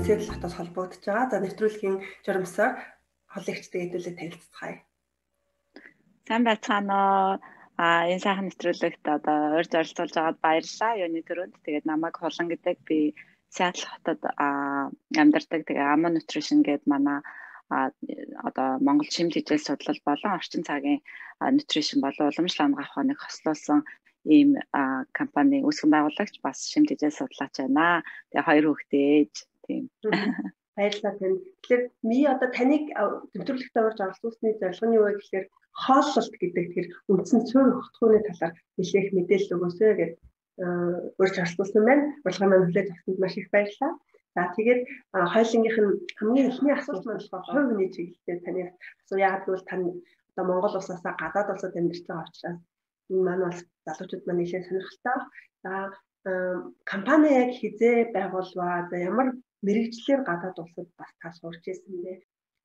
Сиэтл хотоос холбогдож байгаа. За нэвтрүүлгийн журамсаар холигчдыг хэдүүлээ танилцгаая. Сайн байцгаана уу? Энэ сайхан нэвтрүүлэгт одоо урьж оролцуулж байгаад баярлалаа. Юуны төрөнд тэгээд намайг Хулан гэдэг би Сиэтл хотод амьдардаг. Тэгээ Amo Nutrition гэдэг манай одоо Монгол шимт хичээл судлал болон орчин цагийн nutrition болон уламжлал амгаах ухааныг хослуулсан ийм компани үүсгэн байгуулагч бас шимт хичээл судлаач байна. Тэгээ хоёр хүүхдээ ээж тийм. Баярлалаа тань. Тэгэхээр ми одоо таныг нэвтрүүлэгтээ орж оролцуулсны зорилго нь юу вэ гэхээр хооллолт гэдэг тэр үндсэн цөөн хөтгөөний талаар нэлээх мэдээлэл өгөөсэй гэж урьж оролцуулсан байна. Урилга маань хүлээж авсанд маш их баярлалаа. За тэгээд хоёулынгийнх нь хамгийн эхний асуулт маань болохоор хувь хүний чиглэлээр таныг асуу. Яагаад гэвэл тань одоо Монгол улсаасаа гадаад улсад амьдарч байгаа учраас энэ маань бас залуучууд маань нэлээд сонирхолтой. За компани яг хизээ байгуулваа. За ямар мэрэгчлэр гадаад улсад бас та сурч ирсэн бэ?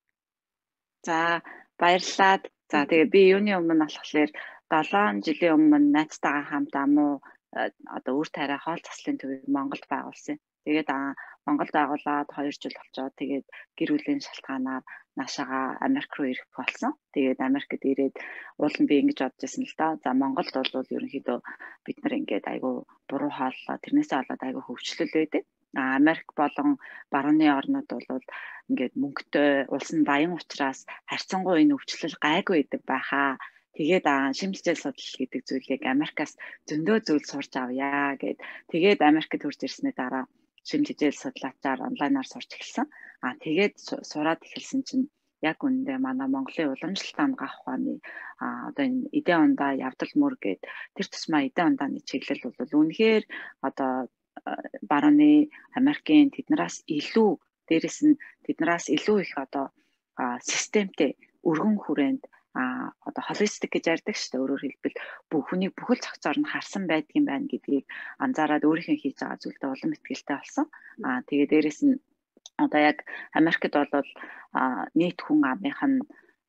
За баярлалаа. За тэгээ би юуны өмнө болохоор 7 жилийн өмнө найзтайгаа хамт Amo одоо үр тариа хоол заслын төвийг Монголд байгуулсан. Тэгээд Монголд байгуулад 2 жил болчоо. Тэгээд гэр бүлийн шалтгаанаар наашаага Америк руу ирэх болсон. Тэгээд Америкт ирээд уулын би ингэж бодож байсан л да. За Монголд бол ерөнхийдөө бид нар ингээд айгүй буруу хооллоо. Тэрнээсээ болоод айгүй хөвчлөл байдаг. Америк болон барууны орнууд бол ингээд мөнгөтэй улс нь баян учраас харьцангуй энэ өвчлөл гайгүй байдаг байхаа. Тэгээд шимт хичээл судлал гэдэг зүйлийг Америкаас зөндөө зүйл сурч авъя гэд. Тэгээд Америкт хурж ирсний дараа шимт хичээл судлаачаар онлайнаар сурч эхэлсэн. Тэгээд сураад эхэлсэн чинь яг үүндээ манай Монголын уламжлалт амгаах ухааны одоо энэ эдийн ундаа явдал мөр гэд тэр тусмаа эдийн ундааны чиглэл бол үнэхээр одоо барууны Америкийн тэднээс илүү дээрэс нь тэднээс илүү их одоо системтэй өргөн хүрээнд одоо холистик гэж ярьдаг шүү дээ. Өөрөөр хэлбэл бүхнийг бүхэл цогцоор нь харсан байдгийн байна гэдгийг анзаараад өөрийнхөө хийж байгаа зүйлдээ улам итгэлтэй болсон. Тэгээ дээрэс нь одоо яг Америкт бол нийт хүн амынх нь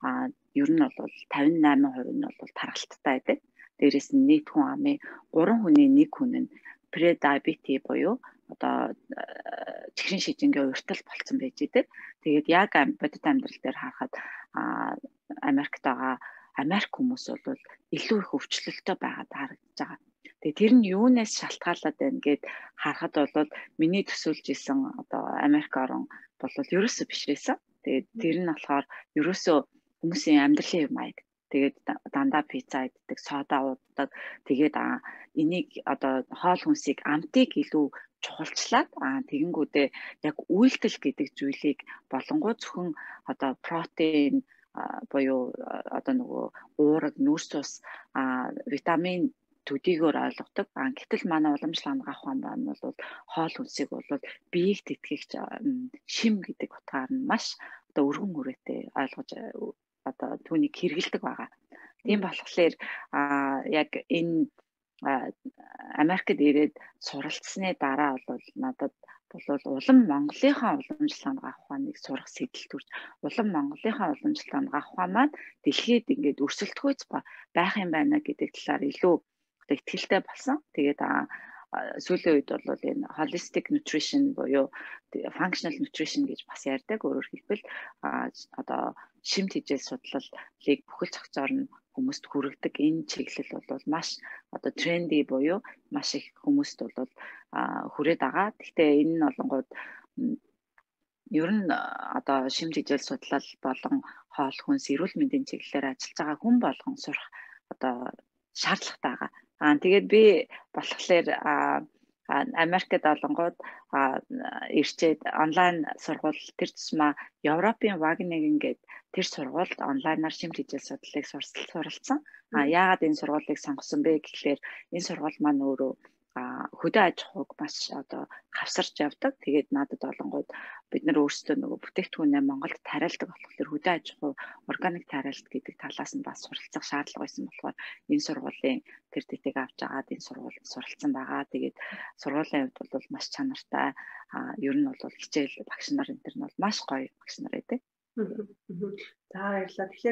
ер нь бол 58% нь бол тархалттай байдаг. Дээрэс нь нийт хүн амын 3 хүний 1 хүн нь pre-diabetes буюу одоо чихрийн шижингийн уртал болцсон байж идэг. Тэгээд яг бодит амьдрал дээр харахад Америкт байгаа Америк хүмүүс бол илүү их өвчлөлтөй байгаад харагдаж байгаа. Тэгээд тэр нь юунаас шалтгаалаад байна гэд харахад бол миний төсөөлж исэн одоо Америк орн бол ерөөсөө биш байсан. Тэгээд тэр нь болохоор ерөөсөө хүмүүсийн амьдралын маяг. Тэгээд дандаа пицца иддэг, сода ууддаг. Тэгээд энийг одоо хоол хүнсийг амтыг илүү чухалчлаад тэгэнгүүтээ яг үйлдэл гэдэг зүйлийг болонгоо зөвхөн одоо протеин буюу одоо нөгөө уураг, нүрс ус, витамин төдийгөр ойлгодог. Гэтэл манай уламжлал амгаах ухаан маань бол хоол хүнсийг бол биеийг тэтгэгч шим гэдэг утгаар нь маш одоо өргөн хүрээтэй ойлгож одоо түүнийг хэрэгэлдэг байгаа. Тийм болохоор яг энэ Америкт ирээд суралцсны дараа бол надад бол улам Монголынхаа уламжлал амгаах ухааныг сурах сэтэл төрж улам Монголынхаа уламжлал амгаах ухаан маань дэлхийд ингээд өрсөлдөхүйц байх юм байна гэдэг талаар илүү итгэлтэй болсон. Тэгээд сүүлийн үед бол энэ holistic nutrition буюу functional nutrition гэж бас ярьдаг. Өөрөөр хэлбэл одоо шимт хичээл судлалыг бүхэл цогцоор нь хүмүүст хүргэдэг энэ чиглэл бол маш одоо тренди буюу маш их хүмүүст бол хүрээд байгаа. Гэхдээ энэ нь олонгууд ер нь одоо шимт хичээл судлал болон хоол хүнс эрүүл мэндийн чиглэлээр ажиллаж байгаа хүн болгон сурах одоо шаардлагатай байгаа. Тэгээд би болохоор Америкт олонгууд ирчээд онлайн сургууль тэр тусмаа Европын Wageningen гэдэг тэр сургуульд онлайнаар шимт хичээл судлалыг суралцсан. Яагаад энэ сургуулийг сонгосон бэ гэхлээр энэ сургууль маань өөрөө хөдөө аж ахуйг маш одоо хавсарч явдаг. Тэгээд надад олонгууд бид нар өөрсдөө нөгөө бүтээгдэхүүнээ Монголд тариалдаг болохоор хөдөө аж ахуй органик тариалт гэдэг талаас нь бас суралцах шаардлага байсан болохоор энэ сургуулийн тэр тэтгийг авч агаад энэ сургуульд суралцсан байгаа. Тэгээд сургуулийн хувьд бол маш чанартай ер нь бол хичээл багш нар энэ төр нь бол маш гоё багш нар байдаг. За баярлалаа. Тэгэхээр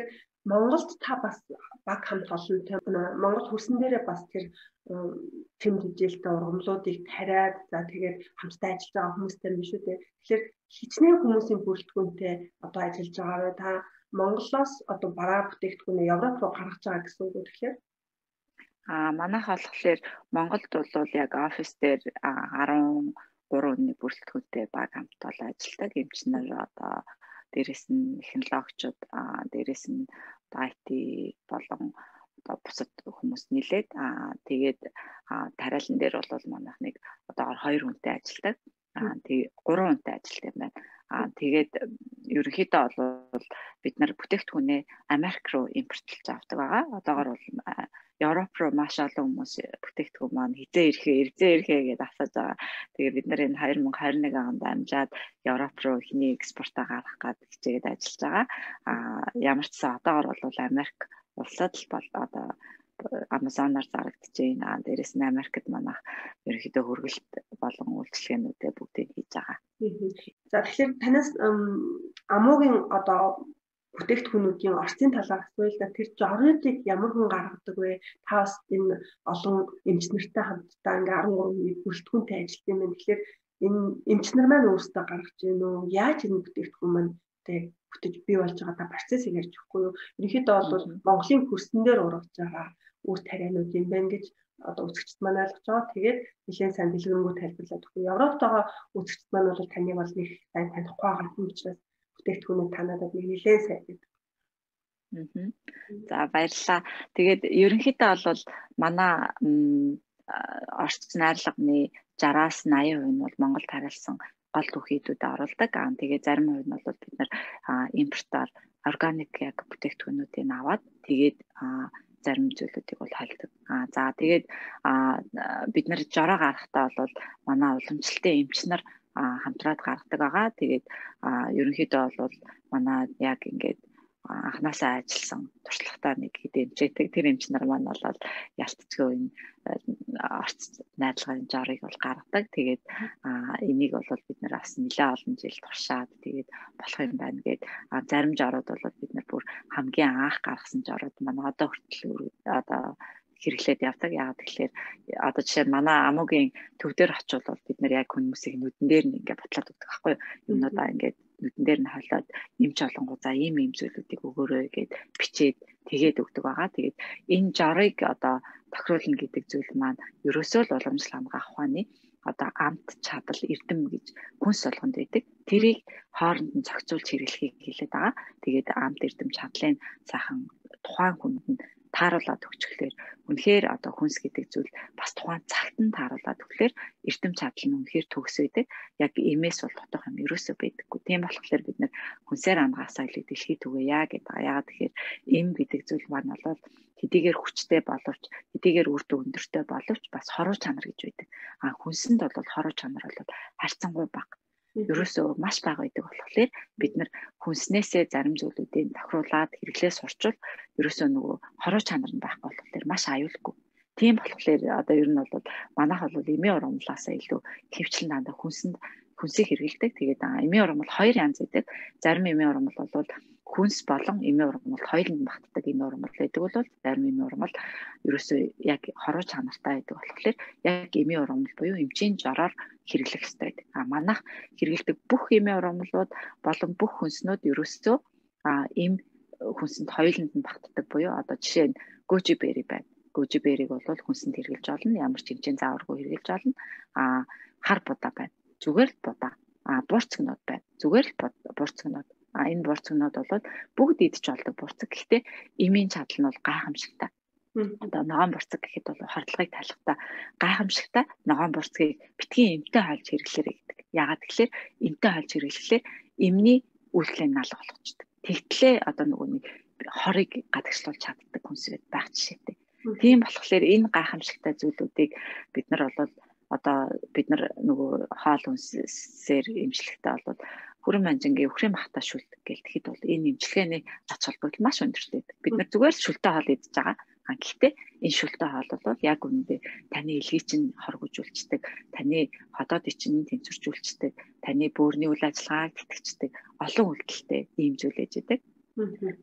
Монголд та бас баг хамт олонтой Монгол хөрсөн дээрээ бас тэр тэм хэмжээлтэй ургамлуудыг тариад за тэгээд хамтдаа ажиллаж байгаа хүмүүстэй юм шүү дээ. Тэгэхээр хичнээн хүмүүсийн бүрэлдэхүүнтэй одоо ажиллаж байгаа бай. Та Монголоос одоо бараа бүтээгдэхүүнээ Европ руу гаргаж байгаа гэсэн үг үү тэгэхээр? Манайх болохоор Монголд бол яг офис дээр 13 хүний бүрэлдэхүүнтэй баг хамт олон ажилладаг. Эмчнэр одоо дээрэс нь технологичуд, дээрэс нь IT болон одоо бусад хүмүүс нийлээд тэгээд тариалан дээр бол манайх нэг одоо 2 хүнтэй ажилладаг. Тэгээ 3 хүнтэй ажилладаг юм байна. Тэгээд ерөнхийдөө бол бид нар бүтээгдэхүүнээ Америк руу импортлж авдаг байгаа. Одоогоор бол Европ руу маш олон хүмүүс бүтээгдэхүүн маань эрзээ ирэхээ гэдээ асууж байгаа. Тэгээд бид нар энэ 2021 онд амжаад Европ руу ихний экспортаа гаргах гэдэг хичээгээд ажиллаж байгаа. Ямар ч сан одоогоор бол Америк улсад л бол одоо Amazon-аар зарагдчихээн. Дээрээс нь Америкт манайх ерөнхийдөө хөргөлт болон үйлчлэгээнүүдээ бүгдийг хийж байгаа. За тэгэхээр танаас амуугийн одоо бүтээгдэхүүнүүдийн орцын талаар асууя л да. Тэр жоруудыг ямар хүн гаргадаг вэ? Та бас энэ олон эмчнэртэй хамтдаа ингээ 13 бүрэлдэхүүнтэй ажилладаг юм байна. Тэгэхээр энэ эмчнэр маань өөрсдөө гаргаж ийн үү? Яаж энэ бүтээгдэхүүн маань бүтэж бий болж байгаа та процессыг ярьж өгөхгүй юу? Ерөнхийдөө бол Монголын хөрсөн дээр ургаж байгаа үр тарианууд юм байна гэж одоо үзэгчд маань ойлгож байгаа. Тэгээд нэлээд сайн дэлгэрэнгүй тайлбарлаад өгөхгүй. Европт байгаа үзэгчд маань бол таныг бол нэг сайн танихгүй байгаа юм учраас бүтээгдэхүүнүүд та надад нэг нэлээд сайн гэдэг. За баярлалаа. Тэгээд ерөнхийдөө бол манай орц найрлагын 60-аас 80% нь бол Монголд хариулсан гол түүхийдүүдэд оруулдаг. Тэгээд зарим хувь нь бол бид нар импортоор органик яг бүтээгдэхүүнүүдийг аваад тэгээд зарим зүйлүүдийг бол холдог. За тэгээд бид нар жороо гаргахдаа бол манай уламжлалтын эмчнэр хамтраад гаргадаг байгаа. Тэгээд ерөнхийдөө бол манай яг ингээд анханасаа ажилласан туршлагатай нэг хэд эмчээдэг тэр эмчнэр маань бол ялцчихгүй энэ орц найдлагын жорыг бол гаргадаг. Тэгээд энийг бол бид нар бас нэлээд олон жил туршаад тэгээд болох юм байна гэд зарим жорууд бол бид нар бүр хамгийн анх гаргасан жорууд манай одоо хүртэл одоо хэрэглээд явдаг. Яагаад тэгэхээр одоо жишээ нь манай амуугийн төв дээр очивол бид нар яг хүмүүсийг нүдэн дээр нь ингээд ботлоод өгдөг байхгүй юу? Юмнуудаа ингээд нүдэн дээр нь холиод эмч олонгоо за ийм зүйлүүдийг өгөөрэй гэд бичээд тэгээд өгдөг байгаа. Тэгээд энэ жорыг одоо тохируулна гэдэг зүйл маань ерөөсөө л уламжлал хамгаах ухааны одоо амт чадал эрдэм гэж хүнс болгонд байдаг. Тэрийг хооронд нь зохицуулж хэрэглэхийг хэлээд байгаа. Тэгээд амт эрдэм чадлын сайхан тухайн хүнд нь тааруулаад өгчлөөр үнэхээр одоо хүнс гэдэг зүйл бас тухайн цагт нь тааруулаад өгөхлөөр эрдэм чадал нь үнэхээр төгс байдаг. Яг эмээс бол дотоох юм ерөөсөө байдаггүй. Тийм болохоор бид нэр хүнсээр амгаасаа илүү дэлхий түгээе гэдэг. Яагаад тэгэхээр эм гэдэг зүйл маань бол хэдийгээр хүчтэй боловч хэдийгээр үр дүн өндөртэй боловч бас хоруу чанар гэж байдаг. Хүнсэнд бол хоруу чанар бол харьцангуй бага. Ерөөсөө маш бага байдаг болохоор бид нар хүнснээсээ зарим зүйлүүдийг тохируулаад хэрэглээ сурчвал ерөөсөө нөгөө хоруу чанар нь байхгүй болохоор маш аюулгүй. Тийм болохоор одоо ер нь бол манайх бол эмийн ургамлаасаа илүү хэвчлэн дандаа хүнсийг хэрэглэдэг. Тэгээд эмийн ургамал 2 янз байдаг. Зарим эмийн ургамал бол хүнс болон эмийн ургамал хоёуланд багтдаг эмийн ургамал байдаг бол зарим эмийн ургамал ерөөсөө яг хоруу чанартай байдаг болохоор яг эмийн ургамал буюу эмчийн жороор хэрэглэх ёстой байдаг. Манайх хэрэглэдэг бүх эмийн ургамлууд болон бүх хүнснүүд ерөөсөө эм хүнсэнд хоёуланд нь багтдаг буюу одоо жишээ нь гожи бери байна. Гожи бериг бол хүнсэнд хэрэглэж олно. Ямар ч хэмжээний зааваргүй хэрэглэж олно. Хар будаа байна. Зүгээр л будаа. Бурцгнууд байна. Зүгээр л бурцгнууд. Энэ бурцгнууд бол бүгд идэж болдог бурцаг. Гэхдээ эмийн чадал нь бол гайхамшигтай. Одоо ногоон бурцаг гэхэд бол хордлогыг талхтаа гайхамшигтай ногоон бурцгийг битгий эмтэй хольж хэрэглээрэй гэдэг. Яагаад тэгэхээр эмтэй хольж хэрэглэхлээр эмний үйлчлэг нь алга болгочдөг. Тэгтлээ одоо нөгөө нэг хорыг гадагшлуулж чаддаг хүнсэд байх жишээтэй. Тийм болохоор энэ гайхамшигтай зүйлүүдийг бид нар бол одоо бид нар нөгөө хоол хүнсээр эмчлэхдээ бол хүрэн манжингийн өхрийн махта шүлдэг гэлтэхэд бол энэ эмчилгээний ач холбогдол маш өндөртэй. Бид нар зүгээр л шүлтэй хоол идэж байгаа. Гэхдээ энэ шүлтэй хоол бол яг үнэндээ таны илгийг чинь хоргожүүлцдэг, таны ходоодыг чинь тэнцвэржүүлцдэг, таны бөөрийн үйл ажиллагааг тэтгэждэг олон үйлдэлтэй ийм зүйл ээж идэг.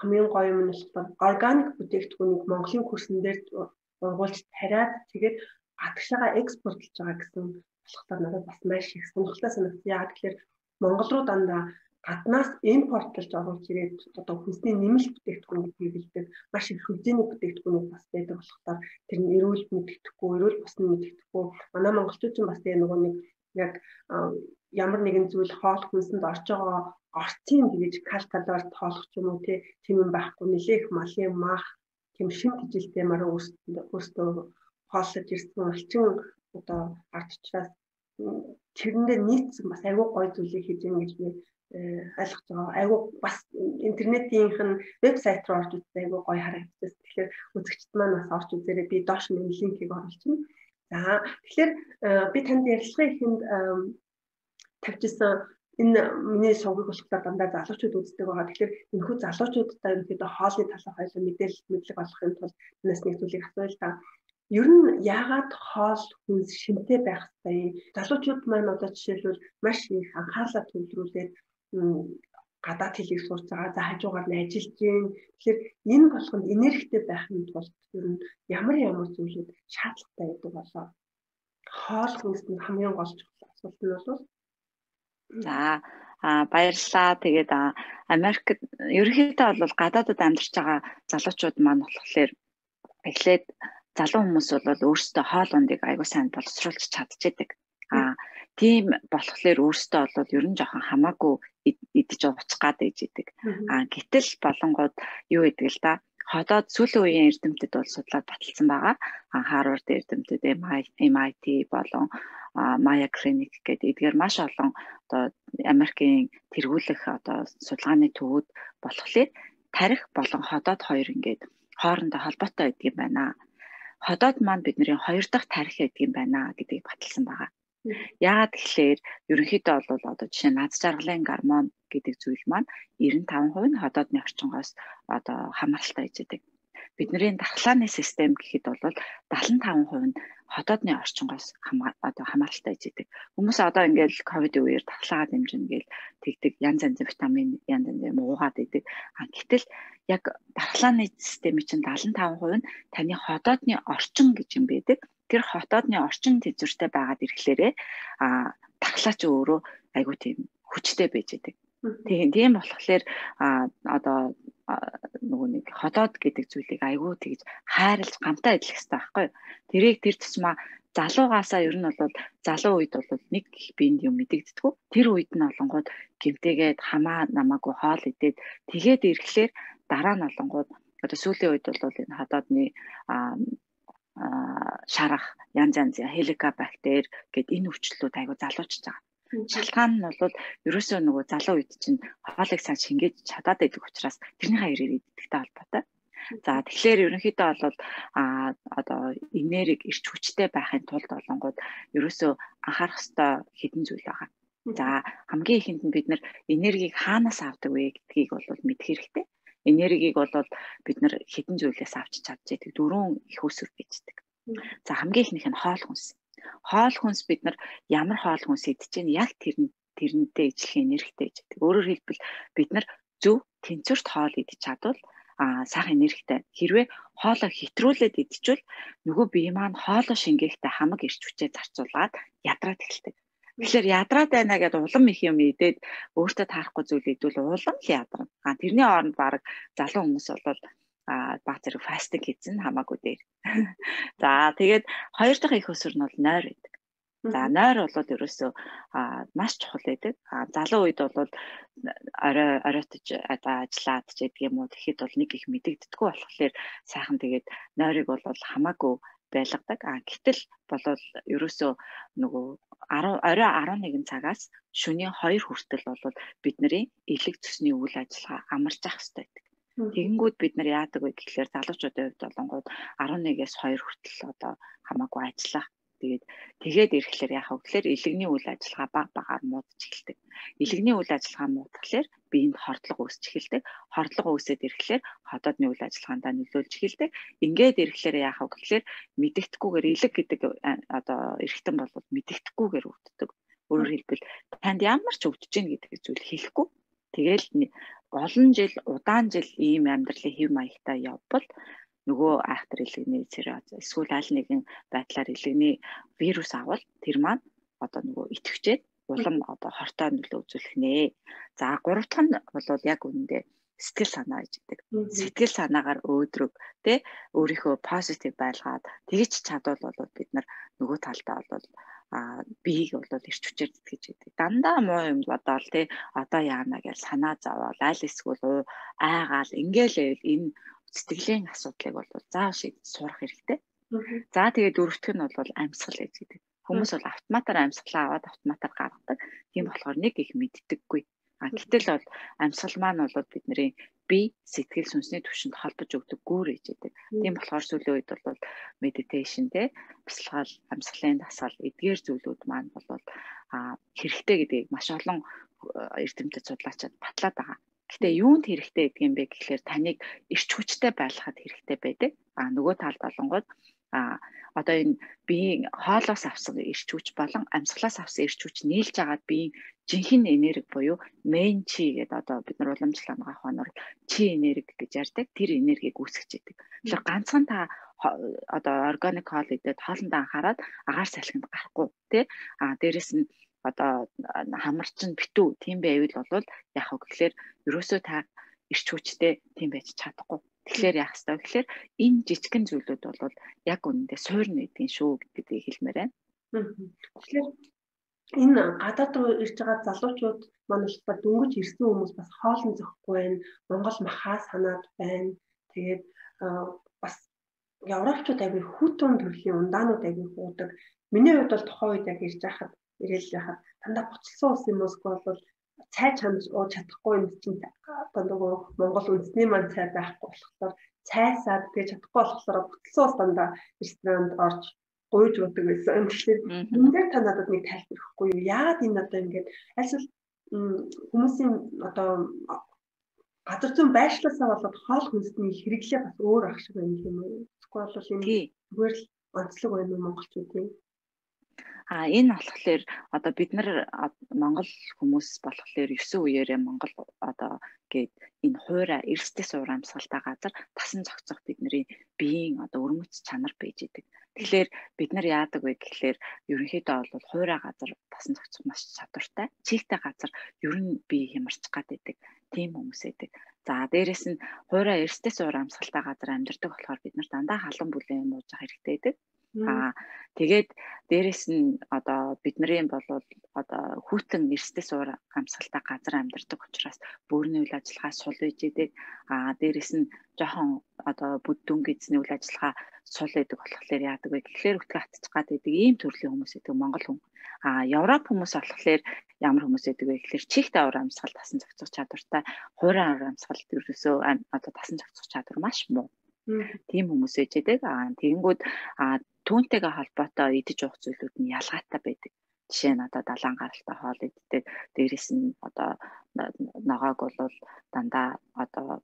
хамгийн гоё юм нь болохоор органик бүтээгдэхүүнийг Монголын хөрсөн дээр ургуулж тариад тэгээд гадагшаага экспортлж байгаа гэсэн болохоор надад бас маш их сонирхолтой санагдсан. Яагаад гэхээр Монгол руу дандаа гаднаас импортлж оруулж ирээд одоо хүнсний нэмэлт бүтээгдэхүүн гэдгийг хэлдэг маш их хөгжиний бүтээгдэхүүнүүд бас байдаг болохоор тэр нь эрүүл мэддэхгүй, эрүүл бусны мэддэхгүй. Манай монголчууд ч бас тэгээ нөгөө нэг яг ямар нэгэн зүйл хоол хүнсэнд орж байгаа орцын гэж калкалаар тоолох ч юм уу тийм юм байхгүй. Нэлээх малын мах тийм шим тэжилтэй мараа өөртөө хооллож ирсэн орчин одоо ард учраас тэрэндээ нийцсэн бас айгүй гоё зүйлийг хийж ийн гэж би ойлгож байгаа. Айгүй бас интернетийнх нь вебсайт руу орж үзсэн айгүй гоё харагдсан. Тэгэхээр үзэгчд маань бас орж үзээрэй. Би доош нэг линкийг оруулчихна. За тэгэхээр би танд ярилцлагын ихэнд тавьчихсан энэ миний сувгийг болохоор дандаа залуучууд үздэг байгаа. Тэгэхээр энэхүү залуучуудтай ерөнхийдөө хоолны талаар хоёул мэдээлэл мэдлэг олохын тулд энэс нэг зүйлийг асууя л да. Ер нь яагаад хоол хүнс шинтэй байх ёстой? Залуучууд маань одоо жишээлбэл маш их анхаарлаа төвлөрүүлээд гадаад хэлийг сурч байгаа. За хажуугаар нь ажиллаж байна. Тэгэхээр энэ болгонд энергитэй байхын тулд ер нь ямар зүйлүүд шаардлагатай байдаг болоо? Хоол хүнсэнд хамгийн гол асуулт нь бол за баярлалаа. Тэгээд Америкт ерөнхийдөө бол гадаадд амьдарч байгаа залуучууд маань болохоор эхлээд залуу хүмүүс бол өөрсдөө хоол ундыг аягүй сайн боловсруулж чадчихдаг. Тийм болохоор өөрсдөө бол ер нь жоохон хамаагүй идэж уучих гад ээж идэг. Гэтэл болонгууд юу идэг л да. Хотоод сүүлийн үеийн эрдэмтэд бол судлаад баталсан байгаа. Harvard эрдэмтэд MIT болон Mayo Clinic гэдэг эдгээр маш олон одоо Америкийн тэргүүлэх одоо судалгааны төвүүд болохоор тарих болон ходоод хоёр ингээд хоорондоо холбоотой байдаг юм байна. Ходоод маань бидний хоёр дахь тарих гэдэг юм байна гэдгийг баталсан байгаа. Яагаад тэгэхээр ерөнхийдөө бол одоо жишээ наз жаргалын гормон гэдэг зүйл маань 95% нь ходоодны орчингоос одоо хамааралтай ижидэг. Бидний дархлааны систем гэхэд бол 75% нь ходоодны орчингоос одоо хамааралтай ижидэг. Хүмүүс одоо ингээд ковидын үеэр дархлаагаа дэмжинэ гэж тэгдэг янз янзын витамин янз янзын уугаад идэг. Гэтэл яг дархлааны системийн чинь 75% нь таны ходоодны орчин гэж юм байдаг. Тэр хотоодны орчин тэзвэртэй байгаад ирэхлээрээ дархлаач өөрөө айгүй тийм хүчтэй байж идэг. Тийм болохоор одоо нөгөө нэг хотоод гэдэг зүйлийг айгүй тэгж хайрлж гамтаа идэх хэрэгтэй байхгүй юу? Тэрийг тэр тусмаа залуугаасаа ер нь бол залуу үед бол нэг их биенд юм мэдэгддэггүй. Тэр үед нь олонгууд гэмтээгээд хамаа намаагүй хоол идээд тэгээд ирэхлээр дараа нь олонгууд одоо сүүлийн үед бол энэ хотоодны шарах янз янзын хеликобактер гэдэг энэ өвчлөлүүд айгүй залуучж байгаа. Шалтгаан нь бол ерөөсөө нөгөө залуу үед чинь хоолыг сайн шингээж чадаад байдаг учраас тэрний хоёрыг иддэгтэй холбоотой. За тэгэхээр ерөнхийдөө бол одоо энерги эрч хүчтэй байхын тулд болонгууд ерөөсөө анхаарах ёстой хэдэн зүйл байгаа. За хамгийн ихэнд нь бид нэр энергийг хаанаас авдаг вэ гэдгийг бол мэдэх хэрэгтэй. Энергийг бол бид нар хэдэн зүйлээс авч чадчих. Дөрвөн их үсвэр bijдэг. За хамгийн ихнийх нь хоол хүнс. Хоол хүнс бид нар ямар хоол хүнс идэж чинь яг тэрнтэй ижлэх энергитэй иждэг. Өөрөөр хэлбэл бид нар зөв тэнцвэрт хоол идэж чадвал сайхан энергитэй. Хэрвээ хоолоо хэтрүүлээд идчихвэл нөгөө бие маань хоолоо шингээхдээ хамаг эрч хүчээ зарцуулаад ядраад эхэлдэг. Тэгэхээр ядраад байна гэдэг улам их юм идээд өөртөө таарахгүй зүйл идвэл улам л ядрана. Тэрний оронд баг залуу хүмүүс бол баг зэрэг фастинг хийсэн хамаагүй дээр. За тэгээд хоёр дахь их өсвөр нь бол нойр байдаг. За нойр бол ерөөсөө маш чухал байдаг. Залуу үед бол оройтож ажиллаад ч гэдэг юм уу тэгэхэд бол нэг их мэдэгддэггүй болохоор сайхан тэгээд нойрыг бол хамаагүй байлгадаг. Гэтэл болол ерөөсөө нөгөө орой 11 цагаас шөнийн 2 хүртэл бол бидний элэг цусны үйл ажиллагаа амарч ах хэрэгтэй байдаг. Тэгэнгүүт бид нар яадаг вэ гэхээр залуучуудын хувьд болонгууд 11-ээс 2 хүртэл одоо хамаагүй ажиллах. Тэгээд ирэхлээр яах вэ гэхээр элэгний үйл ажиллагаа багаар муудаж эхэлдэг. Элэгний үйл ажиллагаа муудахлаар биеинд хордлого үүсч эхэлдэг. Хордлого үүсээд ирэхлээр ходоодны үйл ажиллагаандаа нөлөөлж эхэлдэг. Ингээд ирэхлээр яах вэ гэхээр мэдэгдэхгүйгээр элэг гэдэг одоо эргэтэн бол мэдэгдэхгүйгээр өвддөг. Өөрөөр хэлбэл танд ямар ч өвдөж гин гэдэг зүйл хэлэхгүй. Тэгээл олон жил удаан жил ийм амьдралын хэв маягтай явбал нөгөө айхтар илгэний цирроз эсвэл аль нэгэн байдлаар илгэний вирус авал тэр маань одоо нөгөө итгэвчээд улам одоо хортой нөлөө үзүүлэх нэ. За гурав дахь нь бол яг үүндээ сэтгэл санаа гэж гэдэг. Сэтгэл санаагаар өөдрөг тэ өөрийнхөө позитив байлгаад тэгж чадвал бол бид нар нөгөө талдаа бол биеийг бол эрч хүчээр тэтгэж байдаг. Дандаа муу юм бодоол тэ одоо яана гэж санаа зовоол аль эсвэл айгаал ингээл энэ сэтгэлийн асуудлыг бол заавал шийдэж сурах хэрэгтэй. За тэгээд дөрөвтг нь бол амьсгал гэж гэдэг. Хүмүүс бол автоматар амьсгалаа аваад автоматар гаргадаг. Тийм болохоор нэг их мэддэггүй. Гэтэл бол амьсгал маань бол бидний бие, сэтгэл, сүнсний түвшинд холбож өгдөг гүүр гэж байдаг. Тийм болохоор сүүлийн үед бол meditation те бясалгал, амьсгалын дасгал эдгээр зүйлүүд маань бол хэрэгтэй гэдгийг маш олон эрдэмтэд судлаачид батлаад байгаа. Гэтэ юунд хэрэгтэй гэдэг юм бэ гэхлээр таныг эрч хүчтэй байлгахад хэрэгтэй байдаг. Нөгөө талд олонгод одоо энэ биеийн хоолоос авсан эрч хүч болон амьсгалаас авсан эрч хүч нийлж агаад биеийн жинхэнэ энерги буюу мен чи гэдэг одоо бид нар уламжлалт анагаах хоноор чи энерги гэж ярьдаг. Тэр энергийг үүсгэж яадаг. Тэгэхээр ганцхан та одоо органик хоол идээд хоолндоо анхаарад агаар салхинд гарахгүй тий. Дээрэс нь одоо хамарчин битүү тийм байвал бол яг хөө гэхлээр ерөөсөө та эрч хүчтэй тийм байж чадахгүй. Тэгэхээр яах ёстой вэ гэхээр энэ жижигхэн зүйлүүд бол яг үнэндээ суурна гэдгийг шүү гэдгийг хэлмээр байна. Тэгэхээр энэ гадаад руу ирж байгаа залуучууд маань бас дөнгөж ирсэн хүмүүс бас хоолн зөхгүй байна. Монгол махаа санаад байна. Тэгээд бас европчууд аягүй хүүтэн төрлийн ундаанууд аягүй хуудаг. Миний хувьд бол тухайн үед яг ирж байхад ирэл яхад дандаа буцалсан ус юм уусгүй бол цай чамж ууж чадахгүй юм чинь одоо нөгөө Монгол үндэсний маань цай байхгүй болохоор цайсаад тэгж чадахгүй болохоор буцалсан ус дандаа ресторанд орж гуйж уудаг байсан. Тэгэхээр энэ дээр та надад нэг тайлбарлахгүй юу? Яагаад энэ одоо ингэж альсвал хүмүүсийн одоо газар зүйн байршлаасаа болоод хоол хүнсний хэрэглээ бас өөр ах шиг байна юм уу? Эсвэл бол энэ зүгээр л онцлог байна уу монголчуудын? Энэ болохоор одоо бид нар Монгол хүмүүс болохоор 9 үеэрээ Монгол одоо гээд энэ хуурай эрсдэл суур амьсгалтай газар тасан зохицох бидний биеийн одоо өрмөц чанар байж идэг. Тэгэхээр бид нар яадаг вэ гэхлээр ерөнхийдөө бол хуурай газар тасан зохицох маш чадвартай. Чигтэй газар ер нь бие хямарч гад идэг. Тийм хүмүүс байдаг. За дээрэс нь хуурай эрсдэл суур амьсгалтай газар амьдардаг болохоор бид нар дандаа халуун бүлээн ууж хэрэгтэй байдаг. Тэгээд дээрэс нь одоо бидний бол одоо хүүтэн эрсдэл суур амьсгалтай газар амьдардаг учраас бөөрийн үйл ажиллагаа сул үйж идэг. Дээрэс нь жоохон одоо бүдүүн эзний үйл ажиллагаа сул идэг болохоор яадаг вэ гэхлээр өтгөө хатчих гад идэг ийм төрлийн хүмүүс идэг Монгол хүн. Европ хүмүүс болохоор ямар хүмүүс идэг вэ гэхлээр чихтэй уур амьсгал тасан зохицох чадвартай, хуурай уур амьсгал ерөөсөө одоо тасан зохицох чадвар маш муу. Тийм хүмүүс ээжэдэг. Тэгэнгүүт түүнтэйгээ холбоотой идэж уух зүйлүүд нь ялгаатай байдаг. Жишээ нь одоо далайн гаралтай хоол иддэг. Дээрэс нь одоо ногоог бол дандаа одоо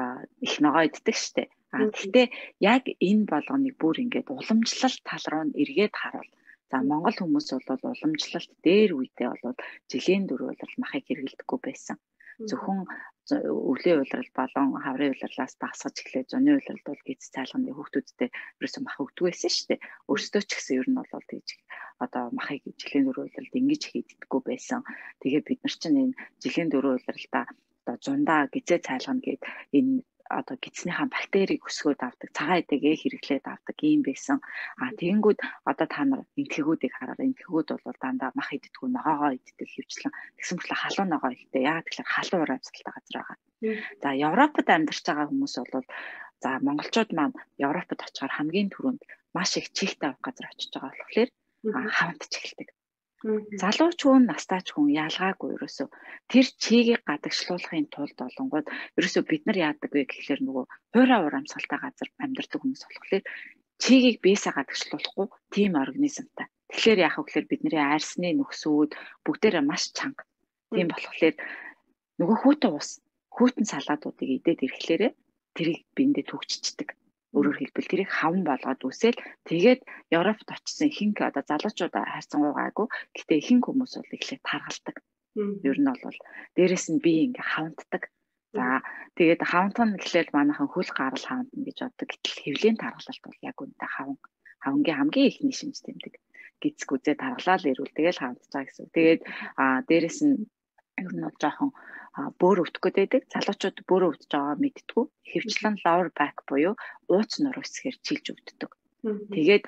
их ногоо иддэг штеп. Гэхдээ яг энэ болгоныг бүр ингээд уламжлалт тал руу нь эргээд харуул. За Монгол хүмүүс бол уламжлалт дээр үедээ бол жилийн дөрөв бол махыг хэрэглэдэггүй байсан. Зөвхөн өвлийн уйлрал болон хаврын уйлралаас багасгаж эхлээд зуны уйлралд бол гиз цайлганы хүүхдүүдтэй ерөөсөө мах өгдөг байсан шүү дээ. Өөрсдөө ч гэсэн ер нь бол тэгж одоо махыг жилийн дөрөв уйлралд ингэж хийдэггүй байсан. Тэгээ бид нар чинь энэ жилийн дөрөв уйлралдаа одоо зундаа гизээ цайлгана гэд энэ одоо гидснийхаа бактерийг өсгөөд авдаг, цагаан эдэгээ хэрэглээд авдаг юм байсан. Тэгэнгүүт одоо та нар энтгэгүүдийг хараарай. Энтгэгүүд бол дандаа мах иддэггүй, ногоогоо иддэг хөвчлэн тэгсэн мэт халуун ногоо иддэг. Яагаад гэвэл халуун уур амьсгалтай газар байгаа. За Европод амьдарч байгаа хүмүүс бол за монголчууд маань Европод очихоор хамгийн түрүүнд маш их чихтэй авах газар очиж байгаа болохоор хавантж эхэлдэг. Залууч хүн, настаач хүн ялгаагүй ерөөсөө тэр чигийг гадагшлуулахын тулд олонгууд ерөөсөө бид нар яадаг вэ гэхлээр нөгөө хуурай уур амьсгалтай газар амьдардаг хүмүүс болохоор чигийг биесээ гадагшлуулахгүй тийм организмтай. Тэгэхээр яах вэ гэхлээр бидний арьсны нөхсүүд бүгдээрээ маш чанга. Тийм болохоор нөгөө хүүтэн ус, хүүтэн салаадуудыг идээд ирэхлээрээ тэрийг биендээ түгччихдэг. Өөрөөр хэлбэл тэрийг хаван болгоод үсэл тэгээд Европт очсон ихэнх одоо залуучуудаа хайрцангуй гайгүй. Гэтэ ихэнх хүмүүс бол эхлээд таргалдаг. Ер нь бол дээрэс нь би ингээ хавантдаг. За тэгээд хавантан гэхлээр манайхан хөл гарал хавантан гэж боддог. Гэтэл хэвлийн тархалт бол яг үнэтэй хавангийн хамгийн ихний шинж тэмдэг. Гизг үзээ тархалал ирүүл тэгэл хавантж байгаа гэсэн. Тэгээд дээрэс нь ер нь жоохон бөөр өвдөхгүй байдаг. Залуучууд бөөр өвдөж байгаа мэдтгүү. Хэвчлэн lower back буюу ууц нур үсгээр чилж өвддөг. Тэгээд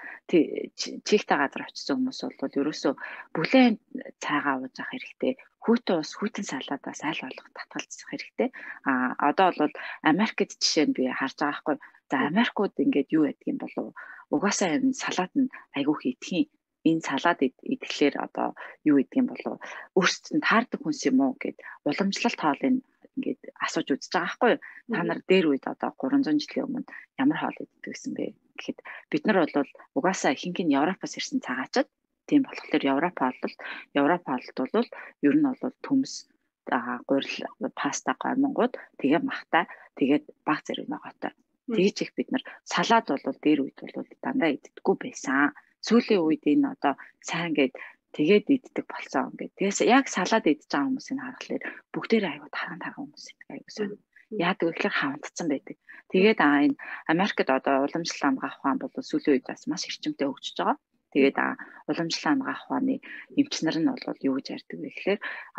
чихтэй газар очсон хүмүүс бол ерөөсөө бүлээн цайгаа ууж авах хэрэгтэй. Хүйтэн ус, хүйтэн салаадаас аль болох татгалзах хэрэгтэй. Одоо бол Америкт жишээ нь би харж байгаа хгүй. За Америкууд ингээд юу ядг юм болов? Угаасаа энэ салаад нь айгүй хийдгийн. Энэ салаад идэхлээр одоо юу гэдэг юм болов? Өөрсдөд нь таардаг хүнс юм уу гэд уламжлалт хоолыг ингээд асууж үзэж байгаа хгүй. Та нар дээр үед одоо 300 жилийн өмнө ямар хоол иддэг гэсэн бэ? Гэхэд бид нар бол угаасаа ихэнх нь Европоос ирсэн цагаачд. Тийм болохоор Европ хоолд бол ер нь бол төмс, гурил, паста, гомонгууд тэгээ махтай, тэгээд баг зэрэг ногоотой. Тэгж их бид нар салаад бол дээр үед бол дандаа иддэггүй байсан. Сүүлийн үед энэ одоо сайн тэгээд иддэг болсон ингээд. Тэгээс яг салаад идж байгаа хүмүүсийг харахад бүгдээрээ аягүй тархан хүмүүс аягүй сайн. Яадаг вэ гэхээр хавантцсан байдаг. Тэгээд энэ Америкт одоо уламжлалт амгаах ухаан бол сүүлийн үед бас маш эрчимтэй хөгжиж байгаа. Тэгээд уламжлалт амгаах ухааны эмчнэр нь бол юу гэж ярьдаг вэ гэхээр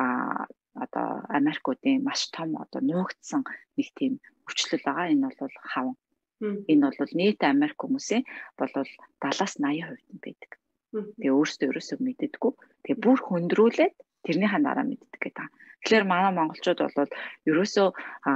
одоо Америкуудын маш том одоо нуугдсан нэг тийм өвчлөл байгаа. Энэ бол хаван. Энэ бол нийт Америк хүмүүсийн бол 70-80% нь байдаг. Тэгээ өөрөөсөө мэддэггүй. Тэгээ бүр хөндрүүлээд тэрнийхээ дараа мэддэг гэдэг. Тэгэхээр манай монголчууд бол ерөөсөө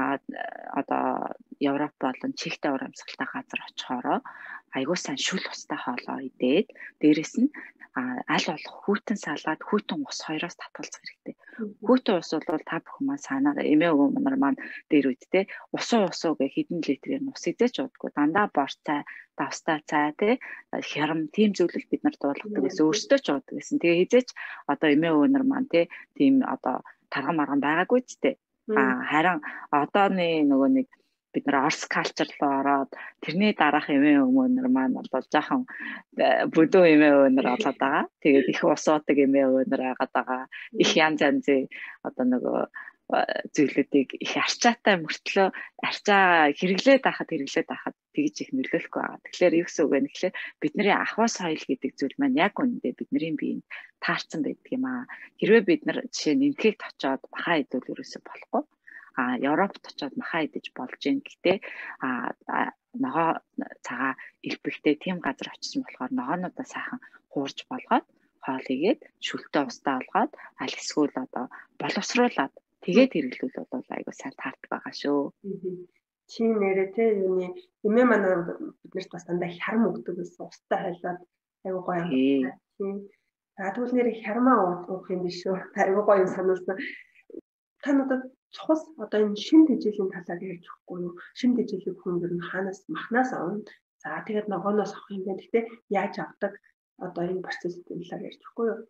одоо Европ болон чихтэй уур амьсгалтай газар очихороо айгуу сайн шүл устай хоолоо идээд дээрэс нь аль болох хүйтэн салаад хүйтэн ус хоёроос татгалзах хэрэгтэй. Хүйтэн ус бол та бүхэн маань санаараа эмээ өвөө нар маань дээр үедтэй усуу гэх хэдэн литрийн ус идэж удаггүй дандаа бор цай, давстай цай хярам тийм зүйлэл бид нар дуулгадаг гэсэн өөрсдөө ч уудаг гэсэн. Тэгээ хизээч одоо эмээ өвөө нар маань тийм одоо тарган марган байгаагүй ч тийм. Харин одооны нөгөө нэг бид нар Орс калчер руу ороод тэрний дараах эмээ өвгөнөр маань бол жоохон бүдүү эмээ өвгөнөр болоод байгаа. Тэгээд их ус уудаг эмээ өвгөнөр байгаад байгаа. Их янз янзын одоо нөгөө зүйлүүдийг их арчаатай мөртлөө арчаа хэрэглээд байхад тэгж их нөлөөлөхгүй байгаа. Тэгэхээр юу гэсэн үг вэ гэхээр бидний ахуй соёл гэдэг зүйл маань яг үнэндээ бидний биеинд таарсан байдаг юм аа. Хэрвээ бид нар жишээ нь энтхийг точоод бахаа идвэл ерөөсөө болохгүй. Европт очиод махаа идэж болж гин гэхдээ ногоо цагаа илбэгтэй тийм газар очсон болохоор ногоонуудаа сайхан хуурж болгоод хоол игээд шүлтэй устаа болгоод аль эсвэл одоо боловсруулад тэгээд хэрэглүүл бол айгуу сайн таардаг байгаа шүү. Чи нэрээ юуны эмээ манай биднэрт бас дандаа хярам өгдөг гэсэн устай хайлаад айгуу гоё юм. Тэгвэл нэр хярмаа уух юм биш үү? Айгуу гоё юм сануулсан. Та надад цус одоо энэ шин тэжээлийн талаар ярьж өгөхгүй юу? Шин тэжээлийг хүн ер нь хаанаас махнаас авна. За тэгээд ногооноос авах юм байна. Гэхдээ яаж авдаг одоо энэ процессын талаар ярьж өгөхгүй юу?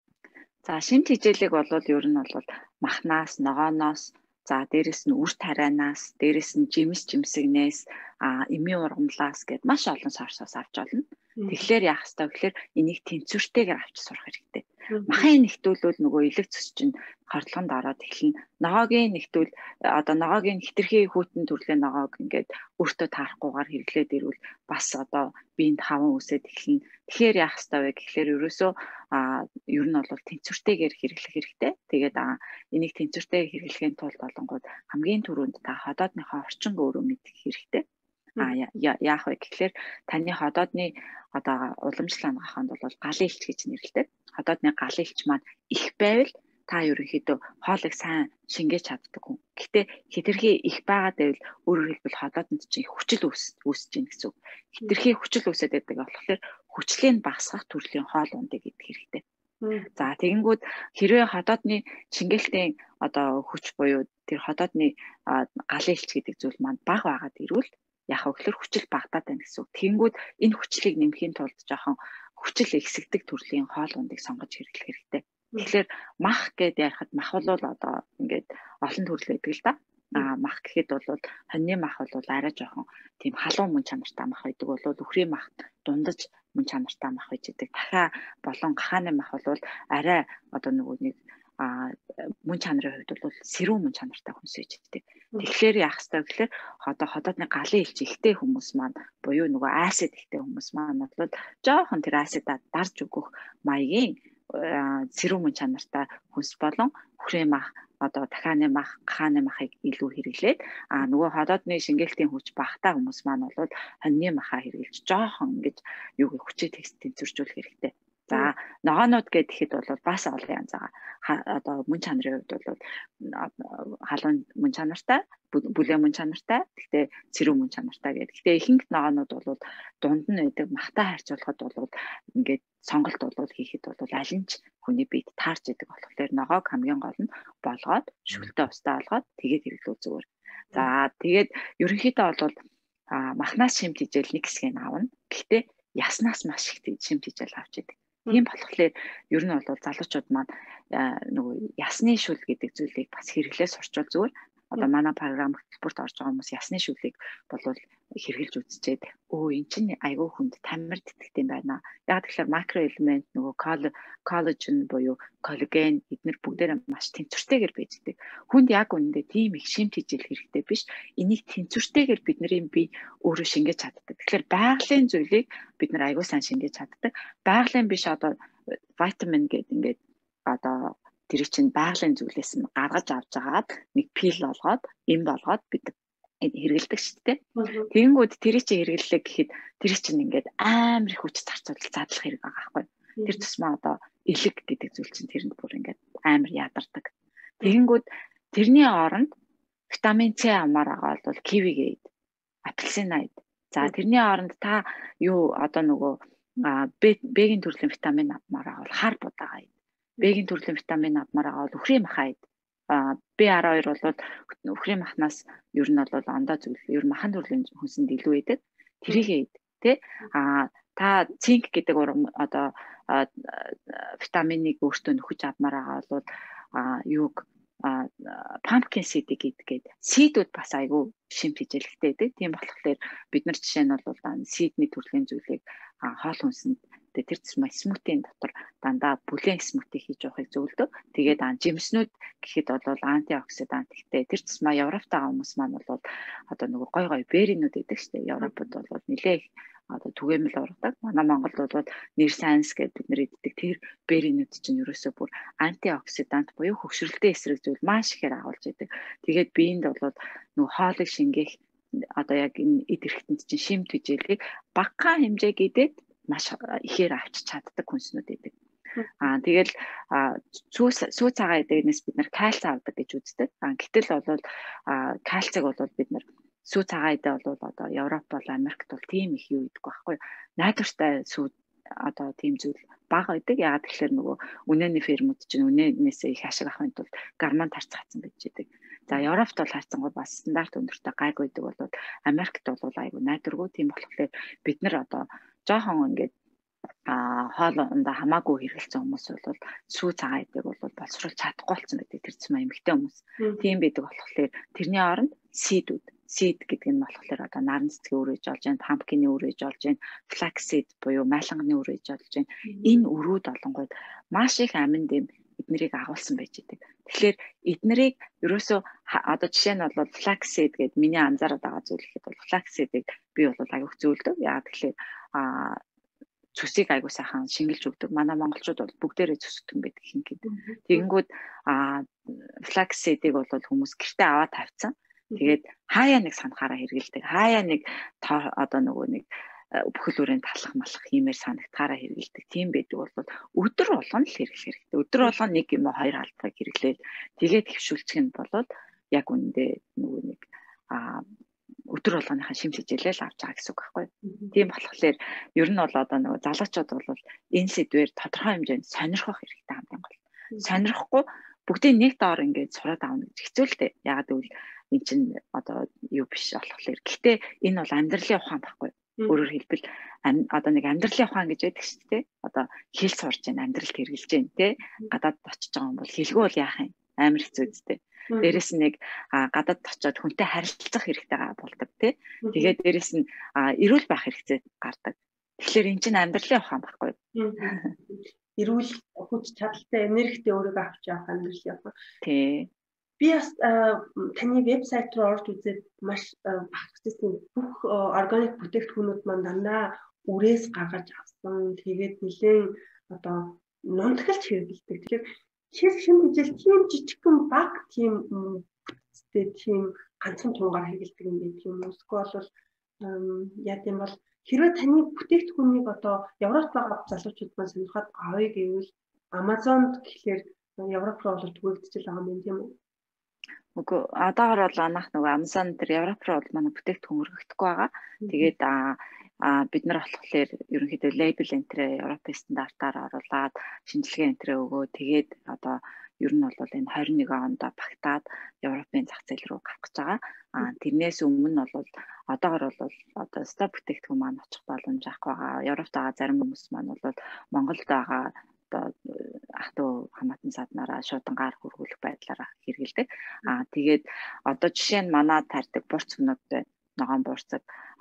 За шин тэжээлийг бол ер нь бол махнаас, ногооноос, за дээрэс нь үр тарианаас, дээрэс нь жимсгнээс, эмийн ургамлаас гэд маш олон сорсоос авч олно. Тэгэхээр яах ёстой вэ гэхээр энийг тэнцвэртэйгээр авч сурах хэрэгтэй. Махын нэгтүүлвэл нөгөө элэг цус чинь хордлогонд ороод эхэлнэ. Ногоогийн нэгтүүл одоо ногоогийн хитрхи хүйтэн төрлийн ногоог ингээд өөртөө таарахгүйгээр хэрэглээд ирвэл бас одоо биед хаван үсээд эхэлнэ. Тэгэхээр яах ёстой вэ гэхээр ерөөсөө ер нь бол тэнцвэртэйгээр хэрэглэх хэрэгтэй. Тэгээд энийг тэнцвэртэйгээр хэрэглэхийн тулд болонгууд хамгийн түрүүнд та ходоодныхоо орчин өөрөө мэдэх хэрэгтэй. Яах вэ гэхээр таны ходоодны одоо уламжлал амгааханд бол галын элч гэж нэрлэдэг. Ходоодны галын элч маань их байвал та ерөнхийдөө хоолыг сайн шингээж чаддаг хүн. Гэхдээ хитрхи их байгаад байвал өөрөөр хэлбэл ходоодонд чинь хүчил үүсэж гин гэсэн үг. Хитрхи хүчил үүсээд байдаг болохоор хүчлийг багасгах төрлийн хоол ундыг идэх хэрэгтэй. За тэгэнгүүт хэрвээ ходоодны шингээлтийн одоо хүч буюу тэр ходоодны галын элч гэдэг зүйл маань бага байгаад ирвэл яг хөглөр хүчил багтаад байна гэсэн үг. Тэгэнгүүт энэ хүчлийг нэмэхийн тулд жоохон хүчил ихсэгдэг төрлийн хоол ундыг сонгож хэрэглэх хэрэгтэй. Тэгэхээр мах гэдээ ярихад мах бол одоо ингээд олон төрөл байдаг л да. Мах гэхэд бол хоньны мах бол арай жоохон тийм халуун мөн чанартай мах байдаг бол үхрийн мах дундаж мөн чанартай мах байж идэг. Дахиа болон гахааны мах бол арай одоо нөгөө нэг мөн чанарын хувьд бол сэрүүн мөн чанартай хүнс байж дээ. Тэгэхээр яах ёстой гэхээр хотоодны галын илч ихтэй хүмүүс маань буюу нөгөө acid ихтэй хүмүүс маань бол жоохон тэр acid-а дарж өгөх маягийн сэрүүн мөн чанартай хүнс болон хүрээ мах дахианы мах, хааны махыг илүү хэрэглээд нөгөө ходоодны шингээлтийн хүч багтаа хүмүүс маань бол хоньны махаа хэрэглэж жоохон ингэж хүчийг тэнцвэржүүлэх хэрэгтэй. За ногоонууд гэхэд бол бас олон янз байгаа. Мөн чанарын хувьд бол халуун мөн чанартай, бүлээн мөн чанартай, гэхдээ цэрүүн мөн чанартай гэдэг. Гэхдээ ихэнх ногоонууд бол дунд нь байдаг махтай харьцуулахад бол ингээд сонголт хийхэд аль нь ч хүний биед таарч идэг болохоор ногоог хамгийн гол нь болгоод шүлтэй устаа болгоод тэгээд хэрэглүү зүгээр. За тэгээд ерөнхийдөө бол махнаас шимт хижээл нэг хэсгийг аавна. Гэхдээ яснаас маш их шимт хижээл авч идэг. Тийм болохоор ер нь бол залуучууд маань нөгөө ясны шүл гэдэг зүйлийг бас хэрэглээ сурчвал зүгээр. Манай програм хөтөлбөрт орж байгаа хүмүүс ясны шүлийг бол хэрэгжилж үзчихэд энэ чинь айгүй хүнд тамир тэтгэдэг юм байна. Яг тэгэхээр макроэлемент нөгөө коллаген буюу коллаген эдгээр бүгдээр маш тэнцвэртэйгээр байждаг. Хүнд яг үнэндээ тийм их шимт хижээл хэрэгтэй биш. Энийг тэнцвэртэйгээр бидний бие өөрөө шингээж чаддаг. Тэгэхээр байгалийн зүйлийг бид нар айгүй сайн шингээж чаддаг. Байгалийн биш витамин гэдэг ингээд тэр чинь байгалийн зүйлээс нь гаргаж авч агаад нэг пил болгоод эм болгоод бид хэрэгэлдэг шүү дээ. Тэгэнгүүт тэр чинь хэрэглэлээ гэхэд тэр чинь ингээд амар их хүч зарцуулж задлах хэрэг байгаа байхгүй. Тэр тусмаа элэг гэдэг зүйл чинь тэрэнд бүр ингээд амар ядардаг. Тэгэнгүүт тэрний оронд витамин С амаар байгаа бол кивигээд, апельсинайд. За тэрний оронд та нөгөө Б-гийн төрлийн витамин амаар байгаа бол хар будаага. Б-гийн төрлийн витамин амаар байгаа бол үхрийн махаа. B12 бол үхрийн махнаас ер нь бол ондоо зүйл. Ер нь махан төрлийн хүнсэнд илүү байдаг. Тэрийг тий та цинк гэдэг витаминыг өөртөө нөхөж авмаар байгаа бол pumpkin seed гэдэг seedүүд бас айгүй шимт хижээлэгтэй байдаг. Тийм болохоор бид нар жишээ нь бол seedний төрлийн зүйлийг хоол хүнсэнд тэр зэсмээ смутийн дотор дандаа бүлээн смути хийж явахыг зөвлөдөг. Тэгээд жимснүүд гэхэд бол антиоксидант ихтэй. Тэр зэсмээ Европт байгаа хүмүүс маань бол нөгөө гой беринүүд байдаг шүү дээ. Европод бол нэлээ түгээмэл ургадаг. Манай Монголд бол нэр сайенс гэдэг бид нэр иддэг тэр беринүүд чинь ерөөсөө бүр антиоксидант буюу хөгшрөлтэй эсрэг зүйл маш ихээр агуулж идэг. Тэгээд биеинд бол нөгөө хоолыг шингээх яг энэ эд эрхтэнд чинь шимт хижээлийг багахан хэмжээг идээд маш ихээр авчиж чаддаг хүнснүүд байдаг. Тэгэл сүү цагаан эдгээс бид нар кальц авдаг гэж үздэг. Гэтэл бол кальцыг бол бид нар сүү цагаан эдээ бол Европ бол Америкт бол тийм их юу идэх байхгүй. Найдвартай сүү тийм зүйл бага байдаг. Яагаад тэгэхээр нөгөө үнэний фермүүд чинь үнэнээсээ их ашиг авахын тулд гормон тарцгаацсан байж байдаг. За Европт бол хайцангууд бас стандарт өндөртэй гайгүй байдаг бол Америкт бол айгүй найдваргүй. Тийм болохоор бид нар жоохон ингээд хоолондоо хамаагүй хэрэгэлсэн хүмүүс бол сүү цагаан эдэг бол боловсруулж чадахгүй болсон байдаг. Тэр зэм эмэгтэй хүмүүс. Тийм байдаг болохоор тэрний оронд seed гэдэг нь болохоор наран цэцгийн үр ээж олж байна, pumpkin-ийн үр ээж олж байна, flaxseed буюу майланганы үр ээж олж байна. Энэ өрүүд олонгууд маш их амин дэм эднэрийг агуулсан байж байдаг. Тэгэхээр эднэрийг ерөөсөө жишээ нь бол flaxseed гэдэг миний анзаараад байгаа зүйл ихэд бол flaxseed-ийг би бол аяг зөвлөдөг. Яагаад тэгэхээр цүсийг айгуу сайхан шингэлж өгдөг. Манай монголчууд бол бүгдээрээ цүсгдэн байдаг хингээд. Тэгэнгүүт flaxseed-ийг бол хүмүүс гэртээ аваад тавьсан. Тэгээд хаяа нэг санахаараа хэрэгэлдэг. Хаяа нэг нөгөө нэг бүхэл бүрийн талах малах хиймээр санагтахаараа хэрэгэлдэг. Тийм байдаг бол өдөр болгон л хэрэглэх хэрэгтэй. Өдөр болгон нэг юм уу хоёр албаг хэрэглээл тэгээд хөвшүүлчих нь болоод яг үүндээ нөгөө нэг өдөр болгоныхаа шимт хижээлэл авч байгаа гэсэн үг байхгүй. Тийм болохоор ер нь бол нөгөө залуучууд бол энэ сэдвээр тодорхой хэмжээнд сонирхох хэрэгтэй хамгийн гол. Сонирхгүй бүгдийг нэг доор ингээд сураад авна гэж хэцүү л дээ. Ягаад гэвэл эн чинь юу биш болохоор. Гэхдээ энэ бол амьдралын ухаан байхгүй. Өөрөөр хэлбэл нэг амьдралын ухаан гэж байдаг шүү дээ. Хэл сурж байна, амьдралд хэрэгжилж байна те. Гадаад очиж байгаа юм бол хэлгүй бол яах юм? Амар хэцүү үстэй. Дээрэс нь нэг гадаад очиод хүнтэй харилцах хэрэгтэй болдог тий. Тэгээд дээрэс нь эрүүл байх хэрэгтэй гардаг. Тэгэхээр эн чинь амьдралын ухаан байхгүй. эрүүл хүч чадалтай энергитэй өөрийгөө авч явах амьдрал явах. Тий. Би бас таны вебсайт руу орж үзээд маш багцсан бүх органик бүтээгдэхүүнүүд маань дандаа үрээс гаргаж авсан. Тэгээд нэлээд одоо нунтгалж хэрэглэдэг. Тэгэхээр шинэ хэмжээл тийм жижигхэн баг тийм бүтцтэй тийм ганцхан тунгаар хэрэглэдэг юм байдаг юм. Эсвэл бол яа гэм бол хэрвээ таны бүтээгдэхүүнийг одоо Европт байгаа залуучууд маань сонирхоод авъя гэвэл Amazon гэхлээр Европ руу бол түгээгдчихэл байгаа юм тийм үү? Үгүй одоогор бол анх нөгөө Amazon дээр Европ руу бол манай бүтээгдэхүүн өргөгдөхгүй байгаа. Тэгээд бид нар болохоор ерөнхийдөө лейбл энтрээ Европын стандартаар оруулаад шинжилгээ энтрээ өгөө. Тэгээд одоо ер нь бол энэ 21 онд багтаад Европын зах зээл рүү гарах гэж байгаа. Тэрнээс өмнө бол одоогор бол одоо стоп бүтээгдэхүүн маань очих боломж авах байгаа. Европт байгаа зарим хүмүүс маань бол Монголд байгаа одоо ах トゥ хамаатан саднараа шуудангаар хөргүүлэх байдлаараа хэрэгэлдэг. Тэгээд одоо жишээ нь манай тарьдаг бурц өмнөд ногоон буурцаг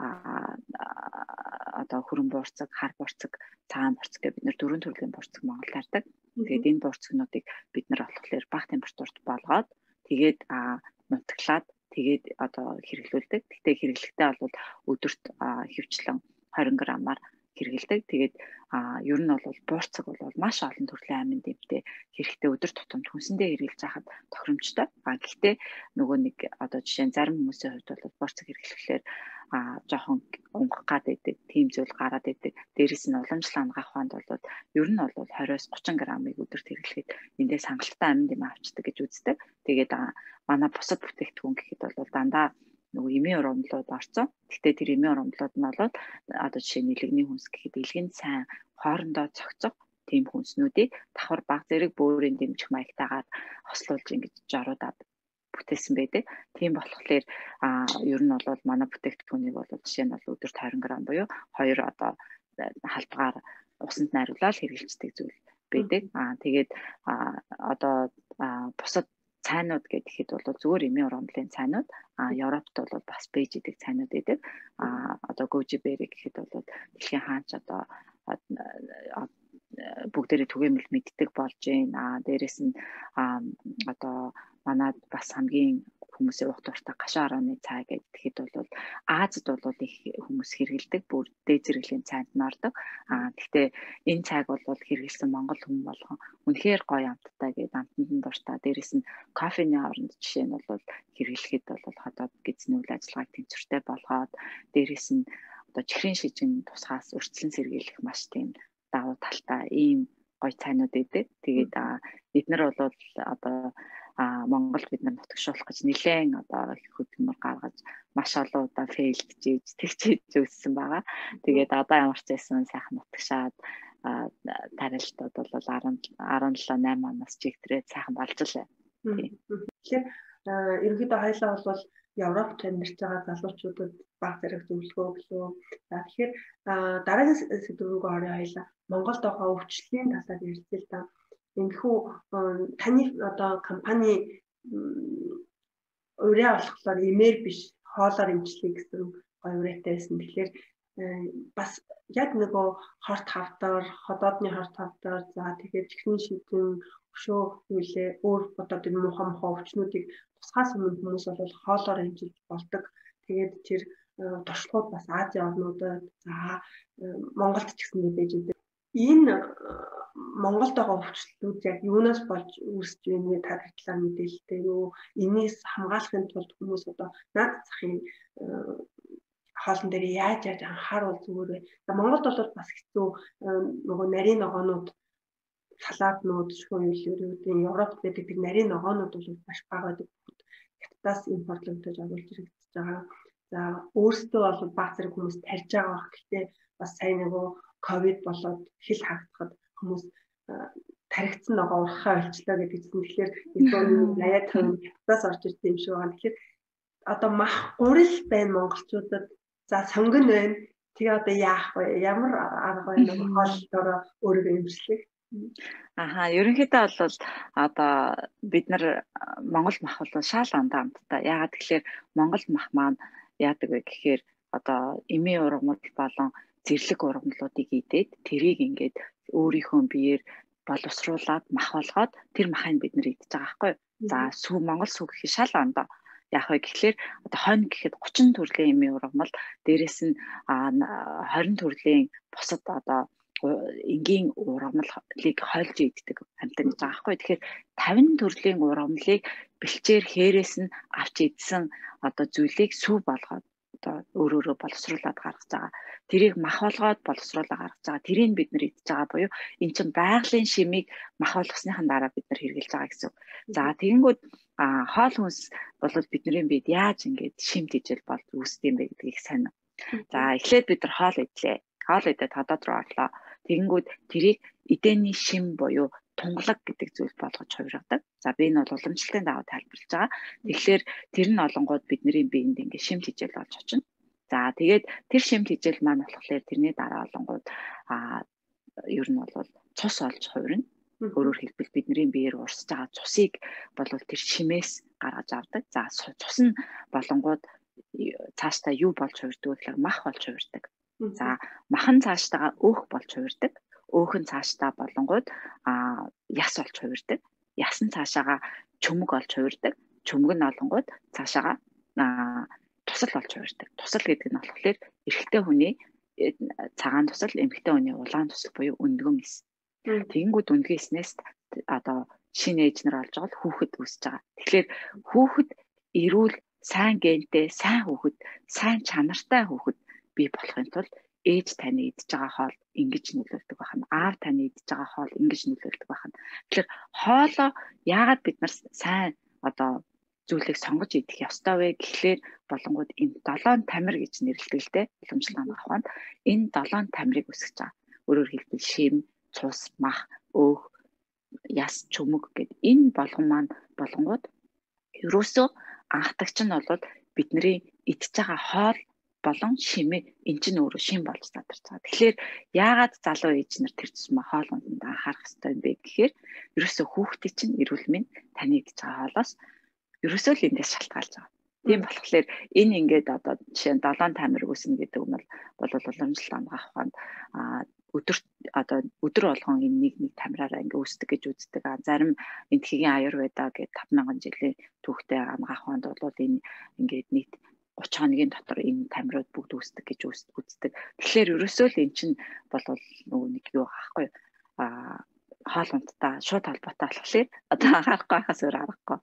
одоо хөрөн буурцаг, хар буурцаг, цагаан буурцаг гэх бид нэр дөрвөн төрлийн буурцаг Монгол тарьдаг. Тэгээд энэ буурцагнуудыг бид нар болохоор бага температурт болгоод тэгээд нутаглаад тэгээд одоо хэрэглүүлдэг. Гэхдээ хэрэглэхдээ бол өдөрт хөвчлэн 20 граммаар хэрэгэлдэг. Тэгээд ер нь бол буурцаг бол маш олон төрлийн амин дэвтэй хэрэгтэй өдөр тутамд хүнсэндээ хэрэглэж байхад тохиромжтой. Гэхдээ нөгөө нэг одоо жишээ нь зарим хүмүүсийн хувьд бол буурцаг хэрэглэхлээр жоохон унгах гад байдаг, тийм зүйл гараад байдаг. Дээрээс нь уламжлал ангах хонд бол ер нь бол 20-30 граммыг өдөрт хэрэглэхэд эндээс хангалттай амин дэм авчдаг гэж үздэг. Тэгээд манай бусад бүтээгдэхүүн гэхэд бол дандаа нөгөө эмийн урамлууд орцсон. Гэхдээ тэр эмийн урамлууд нь бол одоо жишээ нь илэгний хүнс гэхэд илгэнд сайн хоорондоо цогцох тийм хүнснүүдийг давхар баг зэрэг бөөрийн дэмжих маягтайгаар хослуулж ингэж жаруудаад бүтээсэн байдаг. Тийм болохоор ер нь бол манай бүтээгдэхүүнийг бол жишээ нь бол өдөрт 20 грамм буюу 2 одоо халбгаар усанд найруулаад хэрэглэждэг зүйл байдаг. Тэгээд одоо бусад цайнууд гэхэд бол зүгээр эмийн урамлын цайнууд Европт бол бас бэж идэг цайнууд байдаг. Одоо goji berry гэхэд бол дэлхийн хаач одоо бүгдээрээ түгээмэл мэддэг болж байна. Дээрээс нь одоо манад бас хамгийн хүмүүсийн ух дуртай гашуун орооны цай гэхэд бол Азид бол их хүмүүс хэрэгэлдэг. Бүр дээд зэрэглэлийн цайнд нь ордог. Гэхдээ энэ цайг бол хэрэгэлсэн монгол хүмүүс болгон үнэхээр гоё амттай гэдэг амтанд нь дуртай. Дээрээс нь кофений оронд жишээ нь бол хэрэглэхэд бол хотод гизний үйл ажиллагааг тэнцвэртэй болгоод дээрээс нь одоо чихрийн шижин тусгаас өрчлөн сэргийлэх маш тийм давуу талтай ийм гоё цайнууд байдаг. Тэгээд эднэр бол одоо Монголд бид нар нутагшуулах гэж нэлээд одоо хөдөлмөр гаргаж маш олон удаа фейлдж тэгчээж үзсэн байгаа. Тэгээд одоо ямар ч байсан сайхан нутагшаад тарилтууд бол 17-8 оноос чигтрээд сайхан болж лээ. Тэгэхээр ерөнхийдөө хоёлаа бол Европт амьдарч байгаа залуучуудад баг зэрэг зөвлөгөө өглөө. Тэгэхээр дараагийн сэдв рүү орё хоёлаа. Монголд байгаа өвчлөлийн талаар ярьцээ л да. Энэхүү таны одоо компани ураа болохоор имээр биш хоолоор имжлэх гэсэн гоё ураатай байсан. Тэгэхээр бас яг нөгөө хорт хавдар, ходоодны хорт хавдар, за тэгээд чихрийн шидэн, өшөө зүйлээ өөр одоо тэр муухай өвчнүүдийг тусгаас өмнө хүмүүс бол хоолоор имжилж болдог. Тэгээд тэр туршлагууд бас Азийн орнуудад за Монголд ч гэсэн байж байдаг. Энэ Монголд байгаа өвчлөлүүд яг юунаас болж үүсэж байна вэ? Та талаар мэдээлэлтэй юу? Энээс хамгаалахын тулд хүмүүс одоо наад захын хоолн дээр яаж анхаарал зүгээр вэ? Монголд бол бас хэцүү нөгөө нарийн ногоонууд салаатнууд шүүмлэрүүдийн Европт байдаг тэр нарийн ногоонууд бол маш бага байдаг. Хятадаас импортлогдож оруулж ирэгдэж байгаа. За өөрсдөө бол баг зэрэг хүмүүс тарьж байгаа бах. Гэхдээ бас сайн нөгөө ковид болоод хил хаагтахад хүмүүс таригдсан ногоо урхаа олчлоо гэдэг чинь тэгэхээр энэ 80-50 хятадаас орж ирсэн юм шиг байгаа. Тэгэхээр одоо мах гурил байна монголчуудад. За сонгон байна. Тэгээ одоо яах вэ? Ямар арга байна? Хооллолтоор өөрийгөө эмчлэх. Ерөнхийдөө бол одоо бид нар Монгол мах бол шал андаа амттай. Яагаад тэгэхээр Монгол мах маань яадаг вэ гэхээр одоо эмийн ургамал болон зэрлэг ургамлуудыг идээд тэрийг ингээд өөрийнхөө биеэр боловсруулад мах болгоод тэр махыг бид нэр идэж байгаа байхгүй. За сүү Монгол сүү гэхэд шал ондоо. Яг вэ гэхлээр одоо хонь гэхэд 30 төрлийн эмийн ургамал, дээрэс нь 20 төрлийн бусад одоо энгийн ургамлыг хойлж иддэг амьтан гэж байгаа байхгүй. Тэгэхээр 50 төрлийн ургамлыг бэлчээр хээрээс нь авч идсэн одоо зүйлийг сүү болгоод одоо өөрөөрөө боловсруулад гаргаж байгаа. Тэрийг мах болгоод боловсруулаад гаргаж байгаа. Тэрийг бид нэр идэж байгаа буюу эн чинь байгалийн шимийг мах болгосныхан дараа бид нар хэрэглэж байгаа гэсэн. За тэгэнгүүт хоол хүнс бол бидний бид яаж ингэж шимт ижил бол үүсдэм бэ гэдгийг сайн. За эхлээд бид нар хоол идлээ. Хоол идээд ходоод руу орлоо. Тэгэнгүүт тэрийг эдэний шим буюу тунгалаг гэдэг зүйл болгож хувиргадаг. За би энэ бол уламжлалтын дагуу тайлбарлаж байгаа. Тэгэхээр тэр нь олонгууд бидний биед ингэ шимт ижил болж очино. За тэгээд тэр шимт ижил маань болохоор тэрний дараа олонгууд ер нь бол цус олж хувирна. Өөрөөр хэлбэл бидний биеэр урсж байгаа цусыг бол тэр шимээс гаргаж авдаг. За цус нь болонгууд цаашдаа юу болж хувирдаг вэ гэхээр мах болж хувирдаг. За махан цаашдаа өөх болж хувирдаг. Өөх нь цаашдаа болонгууд яс болж хувирдаг. Яс нь цаашаага чөмөг болж хувирдаг. Чөмөг нь олонгууд цаашаага тусал болж хувирдаг. Тусал гэдэг нь болохоор эрэгтэй хүний цагаан тусал, эмэгтэй хүний улаан тусал буюу өндгөн эс. Тэгэнгүүт өндгөн эснээс одоо шинэ ээж нар олж байгаа хүүхэд үүсэж байгаа. Тэгэхээр хүүхэд эрүүл сайн гентэй, сайн хүүхэд, сайн чанартай хүүхэд бий болохын тулд ээж таны идж байгаа хоол ингэж нөлөөлдөг байна. Аав таны идж байгаа хоол ингэж нөлөөлдөг байна. Тэгэхээр хоолоо яагаад бид нар сайн одоо зүйлийг сонгож идэх ёстой вэ гэхлээр болонгууд энэ 7 тамир гэж нэрлэдэг л дээ. Уламжлалт аваханд энэ 7 тамирыг үсгэж байгаа. Өөрөөр хэлбэл шим, цус, мах, өөх, яс, чөмөг гэд энэ болгон маань болонгууд ерөөсөө анхдагч нь бол бидний идж байгаа хоол болон шимээ эн чинь өөрөө шим болж задарч байгаа. Тэгэхээр яагаад залуу ээж нар тэр тусмаа хоол унданд анхаарах хэрэгтэй юм бэ гэхээр ерөөсөө хүүхдээ чинь эрүүл мэнд таны идж байгаа хоолоос ерөөсөө л эндээс шалтгаалж байгаа. Тийм болохоор энэ ингээд одоо жишээ нь 7 тамир үүснэ гэдэг юм бол уламжлалт амгаах ухаанд өдөр болгон энэ нэг тамираараа ингээд үүсдэг гэж үздэг. Зарим энтхийн аюрведа гэдэг 5000 жилийн түүхтэй амгаах ухаанд бол энэ ингээд нийт 30 хоногийн дотор энэ тамирууд бүгд үүсдэг гэж үздэг. Тэгэхээр ерөөсөө л эн чинь бол нөгөө нэг юу аахгүй хоол ундтай шууд холбоотой болохоор одоо анхаарахгүй байхаас өөр аргагүй.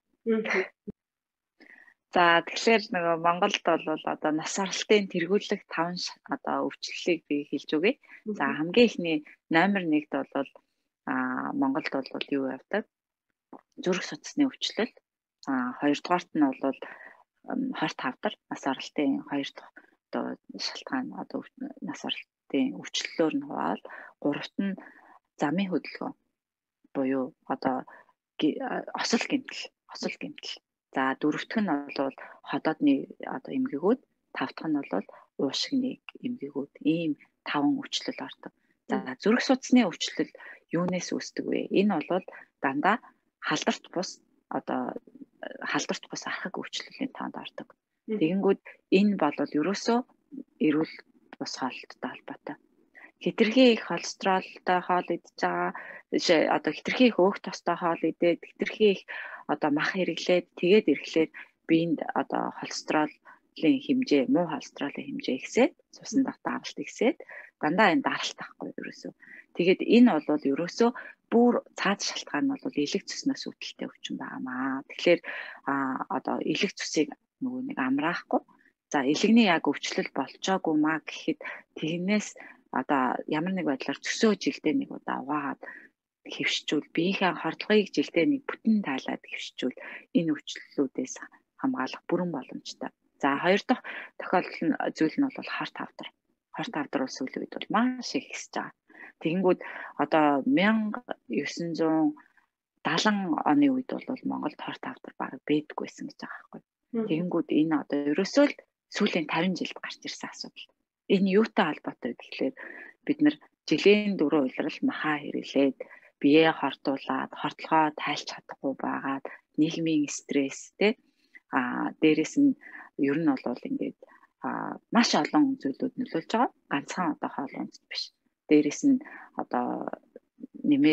За тэгэхээр нөгөө Монголд бол одоо нас оролтын тэргүүлэх 5 одоо өвчлөлийг би хэлж өгье. За хамгийн ихний номер 1-д бол Монголд бол юу явдаг? Зүрх судасны өвчлөл. Хоёрдугаарт нь бол хорт хавдар нас оролтын 2 дахь одоо шалтгаан одоо нас оролтын өвчлөлөөр нь хуваал, 3-т нь замын хөдөлгөөн буюу одоо осол гэмтэл. За 4-т нь бол ходоодны одоо эмгэгүүд, 5-т нь бол уушигны эмгэгүүд. Ийм 5 өвчлөл ордог. За зүрх судасны өвчлөл юунаас үүсдэг вэ? Энэ бол дандаа халдварт бус архаг өвчлөлийн тоонд ордог. Тэгэнгүүт энэ бол ерөөсөө эрүүл бус хоолттой холбоотой. Хэтэрхий их холестеролтой хоол идж байгаа, одоо хэтэрхий их өөх тостой хоол идээд, хэтэрхий их одоо мах хэрэглээд тэгээд ирэхлээр биеинд одоо холестеролын хэмжээ, муу холестеролын хэмжээ ихсээд, цусны даралт ихсээд дандаа энэ даралт тахгүй ерөөсөө. Тэгээд энэ бол ерөөсөө бүр цаад шалтгаан нь бол элэг цуснаас үүдэлтэй өвчин байгаамаа. Тэгэхээр одоо элэг цусыг нөгөө нэг амраахгүй. За элэгний яг өвчлөл болчоогүй маа гэхэд тэрнээс одоо ямар нэг байдлаар цөсөө жилдээ нэг удаа угаагаад хэвшчүүл, биеийнхээ хордлогыг жилдээ нэг бүтэн тайлаад хэвшчүүл энэ өвчлөлүүдээс хамгаалах бүрэн боломжтой. За хоёр дахь тохиолдол зүйл нь бол хорт хавдар. Хорт хавдар ус үйл үед бол маш их ихсэж байгаа. Тэгэнгүүт одоо 1970 оны үед бол Монголд хорт хавдар баг бэдэггүйсэн гэж байгаа байхгүй. Тэгэнгүүт энэ одоо ерөөсөө л сүүлийн 50 жилд гарч ирсэн асуудал. Энэ юутай холбоотой гэхлээр бид нар жилийн 4 улирал махаа хэрэглээд биеэ хортуулаад, хортлогоо тайлж чадахгүй байгаад нийгмийн стресс дээрээс нь ер нь бол ингээд маш олон зүйлүүд нөлөөлж байгаа. Ганцхан одоо хоол ундс биш. Дээрээс нь одоо нэмээд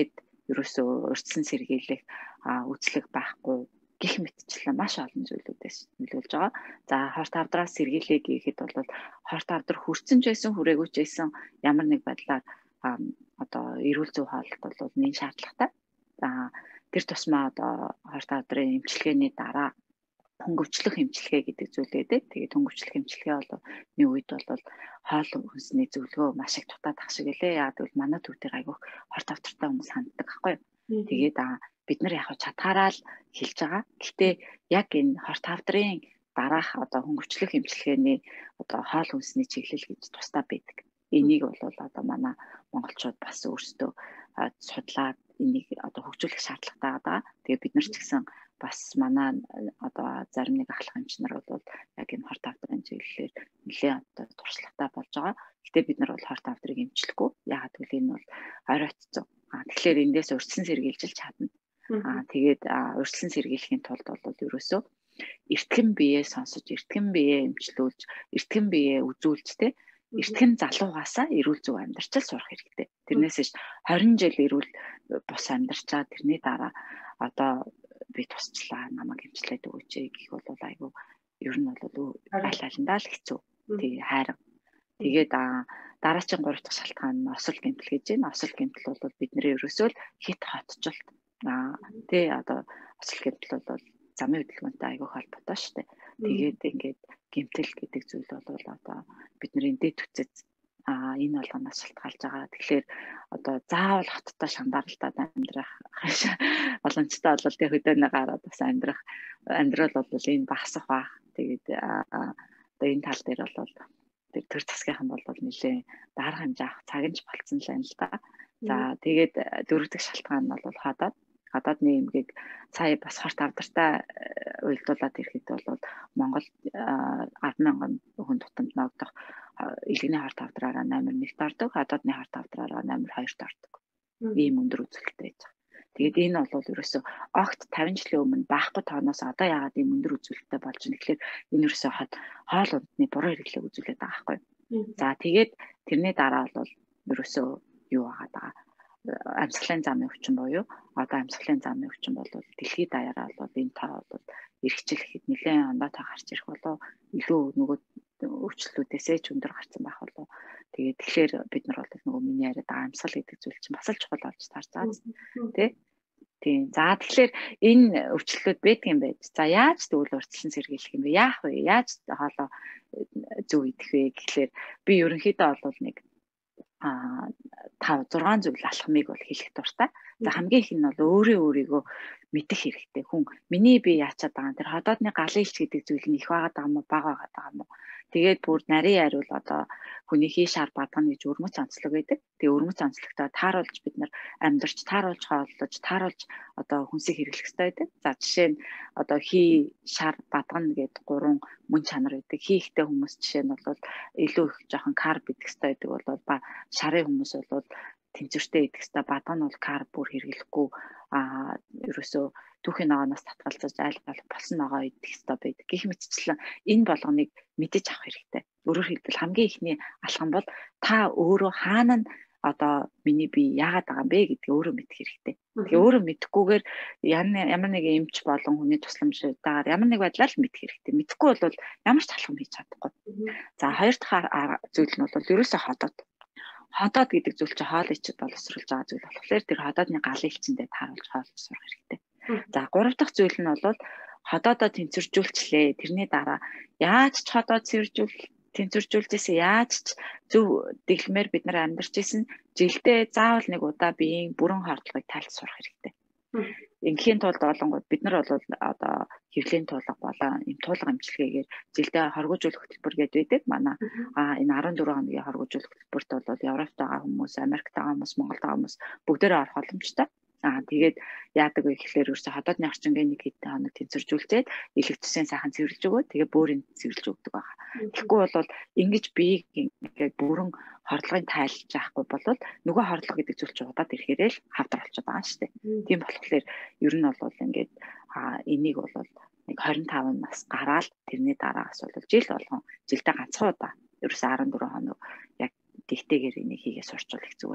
ерөөсөө өртсөн сэргийлэх үзлэг байхгүй гэх мэтчлэн маш олон зүйлүүдээс нөлөөлж байгаа. За хорт авдраас сэргийлээ гэхэд бол хорт авдар хүрсэн ч байсан хүрээгүй ч байсан ямар нэг байдлаар одоо эрүүл зүй хоолт бол нэг шаардлагатай. За тэр тусмаа одоо хорт авдрын эмчилгээний дараа хөнгөвчлөх эмчилгээ гэдэг зүйл байдаг. Тэгээд хөнгөвчлөх эмчилгээ бол нэг үед бол хоол хүнсний зөвлөгөө маш их дутаад ах шиг лээ. Яа гэвэл манай төвдөө айгүйх хорт авдартай хүмүүс ханддаг байхгүй юу. Тэгээд бид нар яг чадхаараа л хэлж байгаа. Гэхдээ яг энэ хорт авдрын дараах одоо хөнгөвчлөх эмчилгээний одоо хоол хүнсний чиглэл гэж тусдаа байдаг. Энийг бол одоо манай монголчууд бас өөрсдөө судлаад энийг одоо хөгжүүлэх шаардлагатай байгаа. Тэгээд бид нар ч гэсэн бас манай одоо зарим нэг ахлах эмч нар бол яг энэ хорт авдрын чиглэлээр нэлээд одоо туршлагатай болж байгаа. Гэтэ бид нар бол хорт авдрыг эмчлэхгүй. Яагаад гэвэл энэ бол оройтцсон. Тэгэхээр эндээс өртсөн сэргийлж чадна. Тэгээд өртсөн сэргийлэхийн тулд бол ерөөсөө эртгэн биеэ сонсож, эртгэн биеэ эмчлүүлж, эртгэн биеэ үзүүлж тэ эртгэн залуугаасаа эрүүл зөв амьдрчил сурах хэрэгтэй. Тэрнээс 20 жил эрүүл бус амьдрчаа тэрний дараа одоо би тусчлаа намайг эмчлээд өгөөч гэх бол айгүй ер нь бол аль алиндаа л хэцүү. Тэгээ хайран. Тэгээд дараагийн 3 дахь шалтгаан нь осол гэмтэл гэж байна. Осол гэмтэл бол бидний ерөөсөө хит хотжолт. Тэ одоо осол гэмтэл бол замын хөдөлгөөнтэй айгүй холбоотой шүү дээ. Тэгээд ингээд гэмтэл гэдэг зүйл бол одоо бидний дэд үцэд энэ болгоноос шалтгаалж байгаа. Тэгэхээр одоо заавал хоттой шандаралтад амьдрах боломжтой бол тэг хөдөөнөө гараад бас амьдрал бол энэ багасах бах. Тэгээд одоо энэ тал дээр бол тэр төр засгийнхан бол нэлээ дарга хэмжээ авах цаг нь ч болцсон л байна л да. За тэгээд дөрөвдөг шалтгаан нь бол хададны эмгээг сая бас хорт авдартай уйлдуулаад ирэхэд бол Монгол 10,000 хүн тутамд ногдох илгэний хорт авдраараа номер 1-т ордог, хададны хорт авдраараа номер 2-т ордог. Ийм өндөр үзүүлэлттэй байж байгаа. Тэгээд энэ бол ерөөсөө огт 50 жилийн өмнө байхгүй тооноос одоо яагаад ийм өндөр үзүүлэлттэй болж байна гэхээр энэ ерөөсөө хоол ундны буруу хэрэглээг үзүүлээд байгаа байхгүй юу. За тэгээд тэрний дараа бол ерөөсөө юу байгаа амьсгалын замын өвчин буюу одоо амьсгалын замын өвчин бол дэлхийд даяараа бол энэ тоо бол эргэжлэхэд нэлээд ондоотой гарч ирэх болоо илүү нөгөө өвчлөлүүдээсээ ч өндөр гарсан байх болоо. Тэгээд тэгэхээр бид нар бол нөгөө миний яриад амьсгал гэдэг зүйл чинь бас л чухал болж таарцаа тийм. За тэгэхээр энэ өвчлөлүүд байдгийн байж. За яаж тэгвэл урьдчилан сэргийлэх юм бэ? Яах вэ? Яаж хоолоо зөв идэх вэ гэхлээр би ерөнхийдөө бол нэг 5-6 зүйл алхмыг бол хэлэх дуртай. За хамгийн их нь бол өөрийгөө мэдэх хэрэгтэй. Хүн миний би яачаад байгаа тэр ходоодны галыйлч гэдэг зүйл нь их байгаад байгаа юм уу, бага байгаад байгаа юм уу? Тэгээд бүр нарийн ариул одоо хүний хий шар бадгана гэж өрмөц онцлог байдаг. Тэгээ өрмөц онцлогтой тааруулж бид нар амьдарч тааруулж хооллож тааруулж одоо хүнсийг хэрэглэх хэрэгтэй байдаг. За жишээ нь одоо хий шар бадгана гэдэг 3 мөн чанар байдаг. Хий ихтэй хүмүүс жишээ нь бол илүү их жоохон карб идэх хэрэгтэй байдаг бол шарын хүмүүс бол тэнцвэртэй идэх хэрэгтэй. Бадгана бол карб бүр хэрэглэхгүй ерөөсөө түүхийн ногооноос татгалзаж айлгал болсон ногоо идэх хэрэгтэй байдаг. Гэх мэтчлэн энэ болгоныг мэдэж авах хэрэгтэй. Өөрөөр хэлбэл хамгийн ихний алхам бол та өөрөө хаана нь одоо миний би яагаад байгаа юм бэ гэдгийг өөрөө мэдэх хэрэгтэй. Тэгээ өөрөө мэдэхгүйгээр ямар нэг эмч болон хүний тусламжтайгаар ямар нэг байдлаар л мэдэх хэрэгтэй. Мэдэхгүй бол ямар ч алхам хийж чадахгүй. За хоёр дахь зүйл нь бол ерөөсөө ходоод гэдэг зүйл чинь хоол ичид боловсруулж байгаа зүйл болохоор тэр ходоодны галыйлчэндээ тааруулж хоолж сурах хэрэгтэй. За гурав дахь зүйл нь бол ходоодоо тэнцвэржүүлчлээ. Тэрний дараа яаж ч ходоод тэнцвэржүүлжсэн яаж ч зөв дэглэмээр бид нар амьдарч исэн жилдээ заавал нэг удаа биеийн бүрэн хордлогыг тайлж сурах хэрэгтэй. Ингийн тулд олонгууд бид нар бол одоо хэвлэлийн тулга болон юм тулга эмчилгээгээр жилдээ хоргожуулах хөтөлбөр гэдэг байдаг. Манай энэ 14 хоногийн хоргожуулах хөтөлбөрт бол Европт байгаа хүмүүс, Америкт байгаа хүмүүс, Монголд байгаа хүмүүс бүгдээрээ орох боломжтой. Тэгээд яадаг вэ гэхлээр ерөөсө ходоодны орчингийн нэг хэдэн хоног тэнцвэржүүлээд элэг төсийн сайхан цэвэрлж өгөө. Тэгээ бөөрийн цэвэрлж өгдөг байгаа. Тэгэхгүй бол ингэж биеийг ингээд бүрэн хордлогын тайлж яахгүй бол нөгөө хордлого гэдэг зүйл чинь удаад ирэхээрээ л хавдар болчиход байгаа шүү дээ. Тийм болохоор ер нь бол ингээд энийг бол нэг 25 нас гараад тэрний дараагаас бол жил болгон жилдээ ганцхан удаа ерөөсө 14 хоног яг тэгтэйгээр энийг хийгээ сурчвал их зүгээр.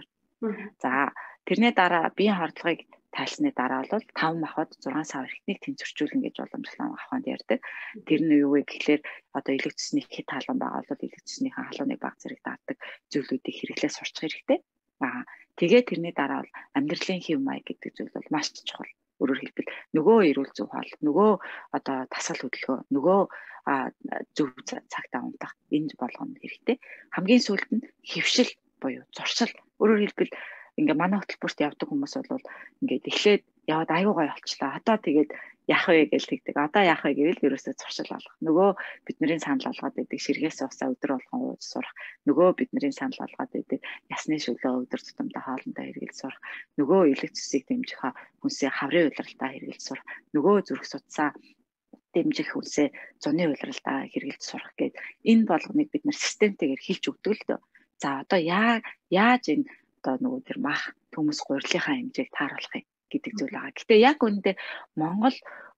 За тэрний дараа биеийн хордлогыг тайлсны дараа бол 5 махбод 6 сар эртнийг тэнцвэржүүлнэ гэж уламжлал ахуйнд ярьдаг. Тэр нь юу вэ гэхлээр одоо элэг цэсний хэд халуун байгаа бол элэг цэснийхэн халууныг баг зэрэг даадаг зүйлүүдийг хэрэглээ сурчих хэрэгтэй. Тэгээ тэрний дараа бол амьдралын хэв маяг гэдэг зүйл бол маш чухал. Өөрөөр хэлбэл нөгөө эрүүл зөв хоол, нөгөө одоо дасгал хөдөлгөөн, нөгөө зөв цагтаа унтах энэ болгоно хэрэгтэй. Хамгийн сүүлд нь хөвшил буюу зуршил. Өөрөөр хэлбэл ингээ манай хөтөлбөрт явдаг хүмүүс бол ингээд эхлээд яваад аюу гай болчлаа. Одоо тэгээд яах вэ гэж тэгдэг. Одоо яах вэ гэвэл ерөөсөө зуршил болгох. Нөгөө бидний санал болгоод байдаг ширгээс усаа өдөр болгон ууж сурах. Нөгөө бидний санал болгоод байдаг ясны шүлөө өдөр тутамдаа хоолндоо хэрэглэж сурах. Нөгөө элэг цэсийг дэмжих хүнсээ хаврын уйлралтаа хэрэглэж сурах. Нөгөө зүрх судсаа дэмжих хүнсээ зуны уйлралтаа хэрэглэж сурах гэдэг энэ болгоныг бид нар системтэйгээр хэлж өгдөг л дөө. За одоо яаж энэ одоо нөгөө тэр мах төмөс гурилынхаа хэмжээг тааруулах юм гэдэг зүйл байгаа. Гэтэ яг үүндээ Монголд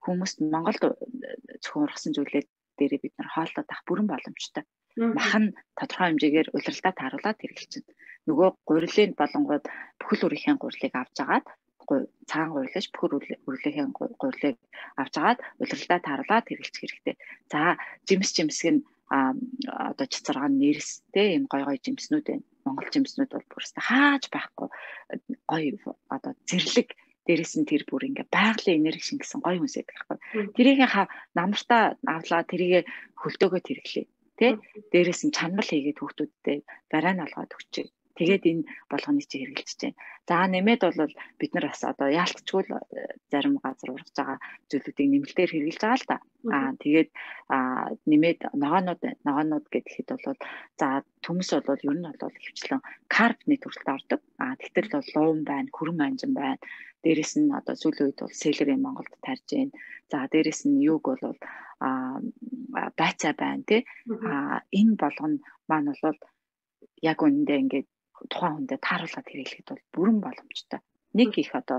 зөвхөн ургасан зүйлээ дээрээ бид нар хооллоод авах бүрэн боломжтой. Мах нь тодорхой хэмжээгээр улиралдаа тааруулаад хэрэглэж байна. Нөгөө гурилын болонгууд бүхэл үрийнхээ гурилыг авч агаад цагаан гурилж бүхэл үрийнхээ гурилыг авч агаад улиралдаа тааруулаад хэрэглэж хэрэгтэй. За жимсэг нь одоо чицаргаан нэрстэй юм гой жимснүүд байна. Монгол жимснүүд бол бүрстэй хааж байхгүй гоё одоо зэрлэг дээрээс нь тэр бүр ингээ байгалийн энерги шингэсэн гоё хүнс байдаг байхгүй. Тэрийг намартаа авлаа тэрийг хөлтөөгөө тэрглээ. Тэ дээрээс нь чанмал хийгээд хүүхдүүдтэй барай нь олгоод өгчээ. Тэгээд энэ болгоны чи хэрэгжилж байна. За нэмээд бол бид нар бас одоо яалтчгүй зарим газар ургаж байгаа зүйлүүдийг нэмэлтээр хэрэгжилж байгаа л да. Тэгээд нэмээд ногоонууд гэхэд бол за төмс бол ер нь бол хөвчлэн карбны төрөлд ордог. Тэгтэл бол луун байна, хүрэн манжин байна. Дээрээс нь одоо сүүлийн үед бол селери Монголд тарж байна. За дээрээс нь юуг бол байцаа байна тий. Энэ болгоно маань бол яг үүндээ ингээд тухайн хүндээ тааруулаад хэрэглэхэд бол бүрэн боломжтой. Нэг их одоо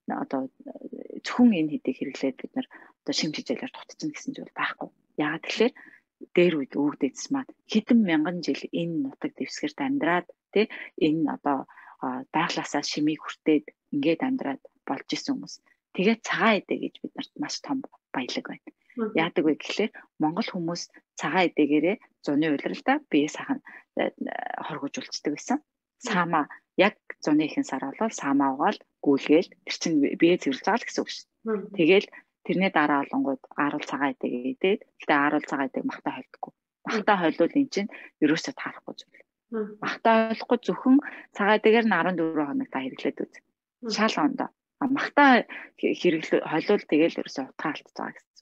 зөвхөн энэ хэдийг хэрэглээд бид нар одоо шимж хичээлээр дутчихна гэсэн зүйл байхгүй. Яагаад тэгэхээр дээр үед өвгдөөс маань хэдэн мянган жил энэ нутаг дэвсгэрт амьдраад тий энэ одоо байглаасаа шимийг хүртээд ингээд амьдраад болж исэн хүмүүс. Тэгээд цагаан эдэ гэж бид нарт маш том баялаг байна. Яадаг вэ гэхлээр Монгол хүмүүс цагаан эдээгээрээ зуны улиралдаа бие сахан хоргож үлддэг байсан. Саамаа яг зуны ихэнх сар болвол саамаа угаал гүйлгээл тэр чинь бие цэвэрлж байгаа л гэсэн үг шүү. Тэгэл тэрний дараа олонгууд ааруул цагаан эдэг идээд гэтээ ааруул цагаан эдэг махтай хойлдоггүй. Махтай хойлвол эн чинь ерөөсөө таарахгүй зүйл. Махтай хойлохгүй зөвхөн цагаан эдэгээр нь 14 хоног та хэрэглээд үз. Шал ондоо. Махтай хойлвол тэгэл ерөөсөө утгаа алдчихж байгаа гэсэн.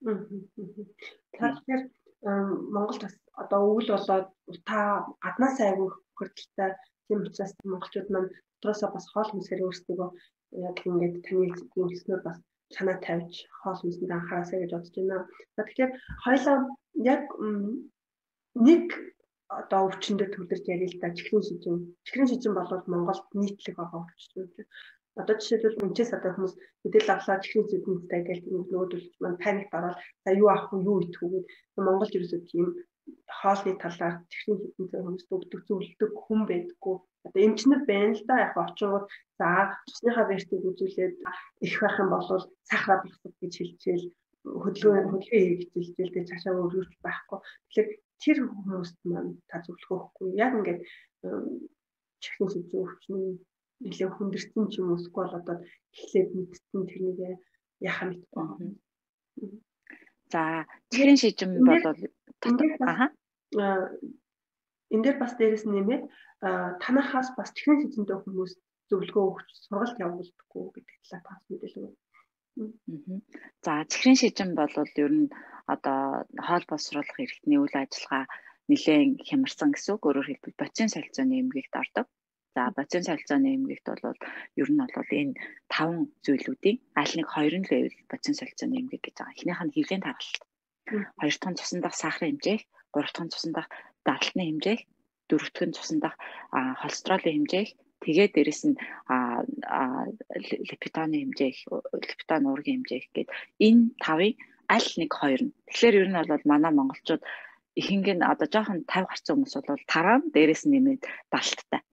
Тэгэхээр Монголд бас одоо өвөл болоод утаа гаднаас айгүй хөрдөлтэй. Тийм учраас монголчууд маань дотроосоо бас хоол хүнсээр өөрсдөө яг ингээд таны хэлснээр бас санаа тавьж хоол хүнсэнд анхаарасаа гэж бодож байна. Тэгэхээр хоёлаа яг нэг одоо өвчнөд төвлөрч ярил л да чихрийн шижин болоод Монголд нийтлэг байгаа өвчтөн. Одоо жишээлбэл мөнчээс одоо хүмүүс мэдээлэл авлаа чихрийн шижинтэй гэж нөгөөдөлж маань паникт ороод за юу авах вэ юу идэх вэ гэдэг Монголд ерөөсөө тийм хоолны талаар чихрийн шижинтэй хүмүүс өгдөг зөвлөдөг хүн байдаггүй. Одоо эмчнэр байна л да яг очиод за цусныхаа вертийг үзүүлээд их байх юм бол сахараа бэлтгэх гэж хэлчихэл хөдөлгөөн хэрэгжүүлж гэж цаашаа өргөж байхгүй. Тэгэхээр тэр хүмүүст маань та зөвлөхөхгүй. Яг ингээд чихрийн шижин өвчин нэлээ хүндэрсэн ч юм уу эсвэл одоо эхлээд мэдсэн тэрнийг яхаа мэдгүй. За чихрийн шижин бол энэ дээр бас дээрэс нь нэмээд танахаас бас чихрийн шижинтэй хүмүүс зөвлөгөө өгч сургалт явуулдаггүй гэдэг талаар бас мэдээлэл өгөө. За чихрийн шижин бол ер нь одоо хоол боловсруулах эрхтний үйл ажиллагаа нэлээд хямарсан гэсэн үг. Өөрөөр хэлбэл боцин солилцооны эмгэгт ордог. За боцин солилцооны эмгэгт бол ер нь бол энэ 5 зүйлүүдийн аль нэг 2 нь л байвал боцин солилцооны эмгэг гэж байгаа. Эхнийх нь хөвлийн тархалт. 2 дахь нь цусан дах сахарын хэмжээх, 3 дахь нь цусан дах даралтны хэмжээх, 4 дахь нь цусан дах холестеролын хэмжээх, тэгээд дээрэс нь липидоны хэмжээх, липидон уургийн хэмжээх гэд энэ 5-ын аль нэг 2 нь. Тэгэхээр ер нь бол манай монголчууд ихэнх нь одоо жоохон 50 гарсан хүмүүс бол тараа дээрэс нь нэмээд далттай.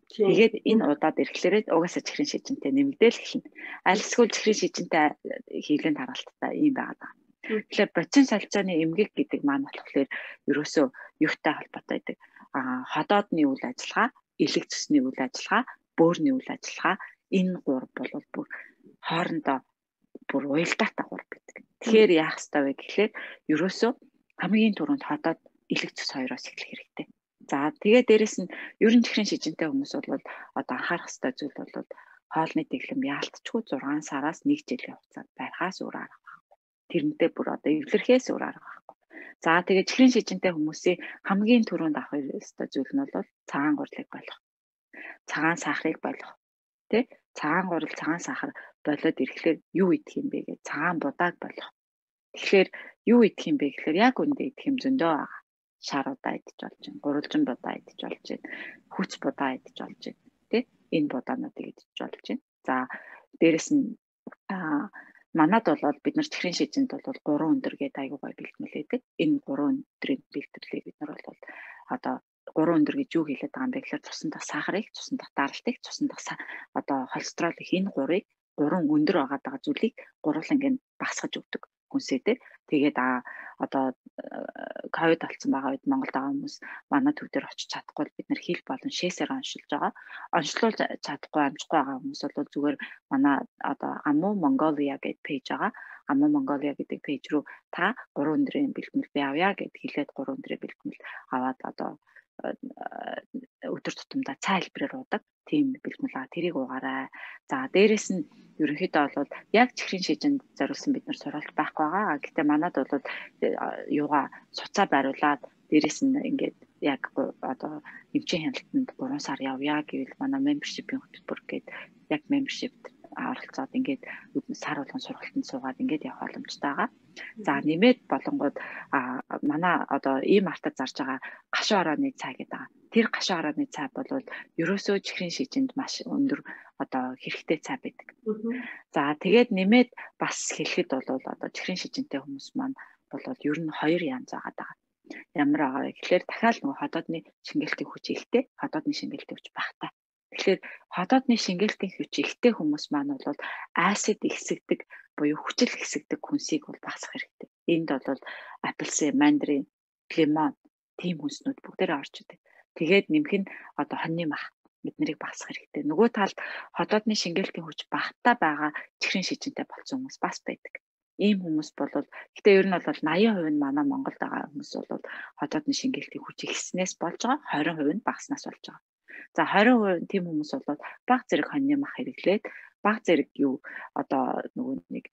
Тэгээд энэ удаад ирэхлээр угаасаа чихрийн шижинтэй нэмэгдээл эхэлнэ. Аль эсвэл чихрийн шижинтэй хийлэн таралттай юм байгаа. Тэгэхээр бодис солилцооны эмгэг гэдэг маань болохоор ерөөсөө юутай холбоотой байдаг. Ходоодны үйл ажиллагаа, элэг цэсний үйл ажиллагаа, бөөрийн үйл ажиллагаа энэ гурав бол бүр хоорондоо бүр уялдаатай гурав гэдэг. Тэгэхээр яах ёстой вэ гэхлээр ерөөсөө хамгийн түрүүнд ходоод элэг цэс хоёроос эхлэх хэрэгтэй. За тэгээд дээрэс нь ерөн чихрийн шижинтэй хүмүүс бол одоо анхаарах ёстой зүйл бол хоолны дэглэм яалтчгүй 6 сараас 1 жилийн хугацаанд байхаас өөр арга байхгүй. Тэрнтэй бүр одоо эвлэрхээс өөр арга байхгүй. За тэгээд чихрийн шижинтэй хүмүүсийн хамгийн түрүүнд авах ёстой зүйл нь бол цагаан гурлыг болох. Цагаан сахарыг болох. Тэ? Цагаан гурил, цагаан сахар болоод ирэхлээр юу идэх юм бэ гэж цагаан будааг болох. Тэгэхээр юу идэх юм бэ гэхээр яг үндэ идэх юм зөндөө байгаа. Шар удаа идэж болж байна. Гурвалжин будаа идэж болж байна. Хүч будаа идэж болж байна. Тэ? Энэ будаануудыг идэж болж байна. За дээрэс нь манад бол бид нар чихрийн шижинд бол 3 өндөр гэдэг аягүй гой бэлтгэл байдаг. Энэ 3 өндрийн бэлтгэлийг бид нар бол одоо 3 өндөр гэж юу хэлээд байгаа юм бэ гэхээр цусан дах сахарыг, цусан дах даралтыг, цусан дах одоо холестеролыг энэ 3-ыг 3 өндөр байгаа зүйлийг гурван багсгаж өгдөг хүнсээ. Тэгээд одоо ковид болсон байгаа үед Монголд байгаа хүмүүс манай төв дээр очиж чадахгүй бид нар хэл болон шээсээр оншилж байгаа. Онцлуулж чадахгүй амжихгүй байгаа хүмүүс бол зүгээр манай одоо Амуу Mongolia гэдэг пэйж байгаа. Амуу Mongolia гэдэг пэйж рүү та 3 өндрийн бэлтгэл би авъя гэд хэлээд 3 өндрийн бэлтгэл аваад одоо өдөр тутамдаа цай хэлбэрээр уудаг тийм бэлтгэл байгаа. Тэрийг уугаарай. За дээрэс нь ерөнхийдөө бол яг чихрийн шижинд зориулсан бид нар сургалт байхгүй байгаа. Гэхдээ манад бол юугаа суцаа байруулад дээрэс нь ингээд яг одоо эмчийн хяналтанд 3 сар явъя гэвэл манай membership-ийн хөтөлбөр гээд яг membership-д оролцоод ингээд сар болгон сургалтанд суугаад ингээд явах боломжтой байгаа. За нэмээд болонгууд манай одоо ийм артад зарж байгаа гашуун орооны цай гэдэг байгаа. Тэр гашуун орооны цай бол ерөөсөө чихрийн шижинд маш өндөр одоо хэрэгтэй цай байдаг. За тэгээд нэмээд бас хэлэхэд бол одоо чихрийн шижинтэй хүмүүс маань бол ер нь 2 янз байгаа. Ямар байгаа вэ гэхээр дахиад нөгөө ходоодны шингээлтийн хүч ихтэй, ходоодны шингээлтийн хүч багатай. Тэгэхээр ходоодны шингээлтийн хүч ихтэй хүмүүс маань бол acid ихсэгдэг буюу хүчил ихсэгдэг хүнсийг бол багасгах хэрэгтэй. Энд бол апельсин, мандарин, лимон тийм хүнснүүд бүгдээрээ орж идэг. Тэгээд нэмэх нь одоо хоньны мах биднийг багасгах хэрэгтэй. Нөгөө талд ходоодны шингээлтийн хүч багатай байгаа чихрийн шижинтэй болсон хүмүүс бас байдаг. Ийм хүмүүс бол гэхдээ ер нь бол 80% нь манай Монголд байгаа хүмүүс бол ходоодны шингээлтийн хүч ихснээс болж байгаа, 20% нь багаснаас болж байгаа. За 20% тийм хүмүүс бол бага зэрэг хоньны мах хэрэглээд бага зэрэг юу одоо нөгөө нэг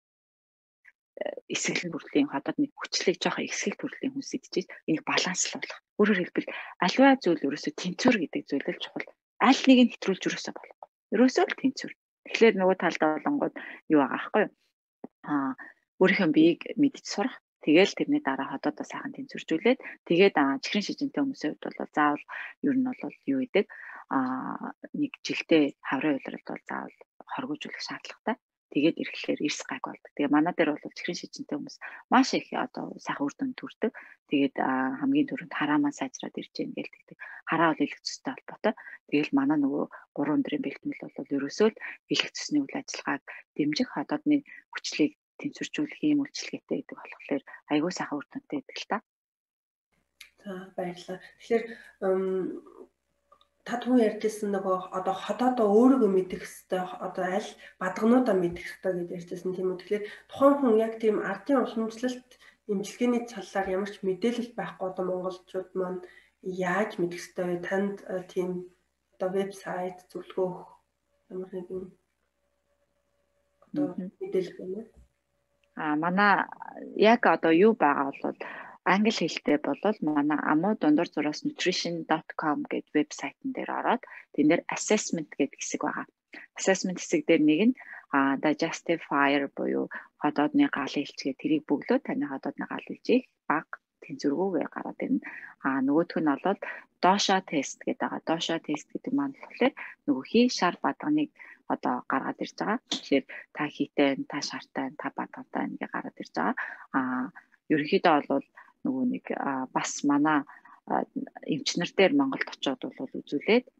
эсгэлэн төрлийн ходоодны хүчлийг жоохон эсгэл төрлийн хүнс идчихэж энийг баланслуулах. Өөрөөр хэлбэл аливаа зүйл ерөөсөө тэнцвэр гэдэг зүйл л чухал. Аль нэг нь хэтрүүлж ерөөсөө болохгүй. Ерөөсөө л тэнцвэр. Тэгэхээр нөгөө талдаа болонгууд юу байгаа аахгүй юу? Өөрийнхөө биеийг мэдж сурах. Тэгээл тэрний дараа ходоодоо сайхан тэнцвэржүүлээд тэгээд чихрийн шижинтэй хүмүүсийн хувьд бол заавал ер нь бол юу гэдэг нэг жилдээ хаврын уйлралд бол заавал хоргоожүүлэх шаардлагатай. Тэгээд ирэхлээр эрс гайг болдог. Тэгээ манай дээр бол чихрийн шижинтэй хүмүүс маш их одоо сайхан үр дүнд төрдөг. Тэгээд хамгийн түрүүнд хараамаа сайжраад ирж гэн гэлдэг. Хараа бол элэг цэстэй холбоотой. Тэгээл манай нөгөө 3 өндрийн бэлтгэл бол ерөөсөө л элэг цэсний үйл ажиллагааг дэмжих ходоодны хүчлийг тэнцвэржүүлэх юм үйлчлэгээтэй гэдэг болохоор айгүй сайхан үр дүнтэй байдаг л та. За баярлалаа. Тэгэхээр та түн ярьжсэн нөгөө одоо ходоодоо өөрийгөө мэдэх хэвээр одоо аль бадгануудаа мэдэх хэвээр гэж ярьжсэн тийм үү. Тэгэхээр тухайн хүн яг тийм ардын уламжлалт эмчилгээний цаллаар ямар ч мэдээлэл байхгүй одоо монголчууд маань яаж мэдэх хэвээр танд тийм одоо вебсайт зөвлөгөө ямар нэгэн одоо мэдээлэл байна уу? Манай яг одоо юу байгаа бол англи хэлтэй болол манай Амуу дундуур зураас nutrition.com гэдэг вебсайтн дээр ороод тэн дээр assessment гэдэг хэсэг байгаа. Assessment хэсэг дээр нэг нь digestive fire буюу ходоодны гал илчгээ тэрийг бөглөө таны ходоодны гал илжих баг тэнцвэргүйгээр гараад ирнэ. Нөгөөх нь бол доошо тест гэдэг байгаа. Доошо тест гэдэг маань болохоор нөгөө хий шар бадганыг одоо гаргаад ирж байгаа. Тэгэхээр та хийтэй, та шартай, та бадгатай ингээ гараад ирж байгаа. Ерөнхийдөө бол нөгөө нэг бас манай эмчнэр дээр Монголд очиод бол үзүүлээд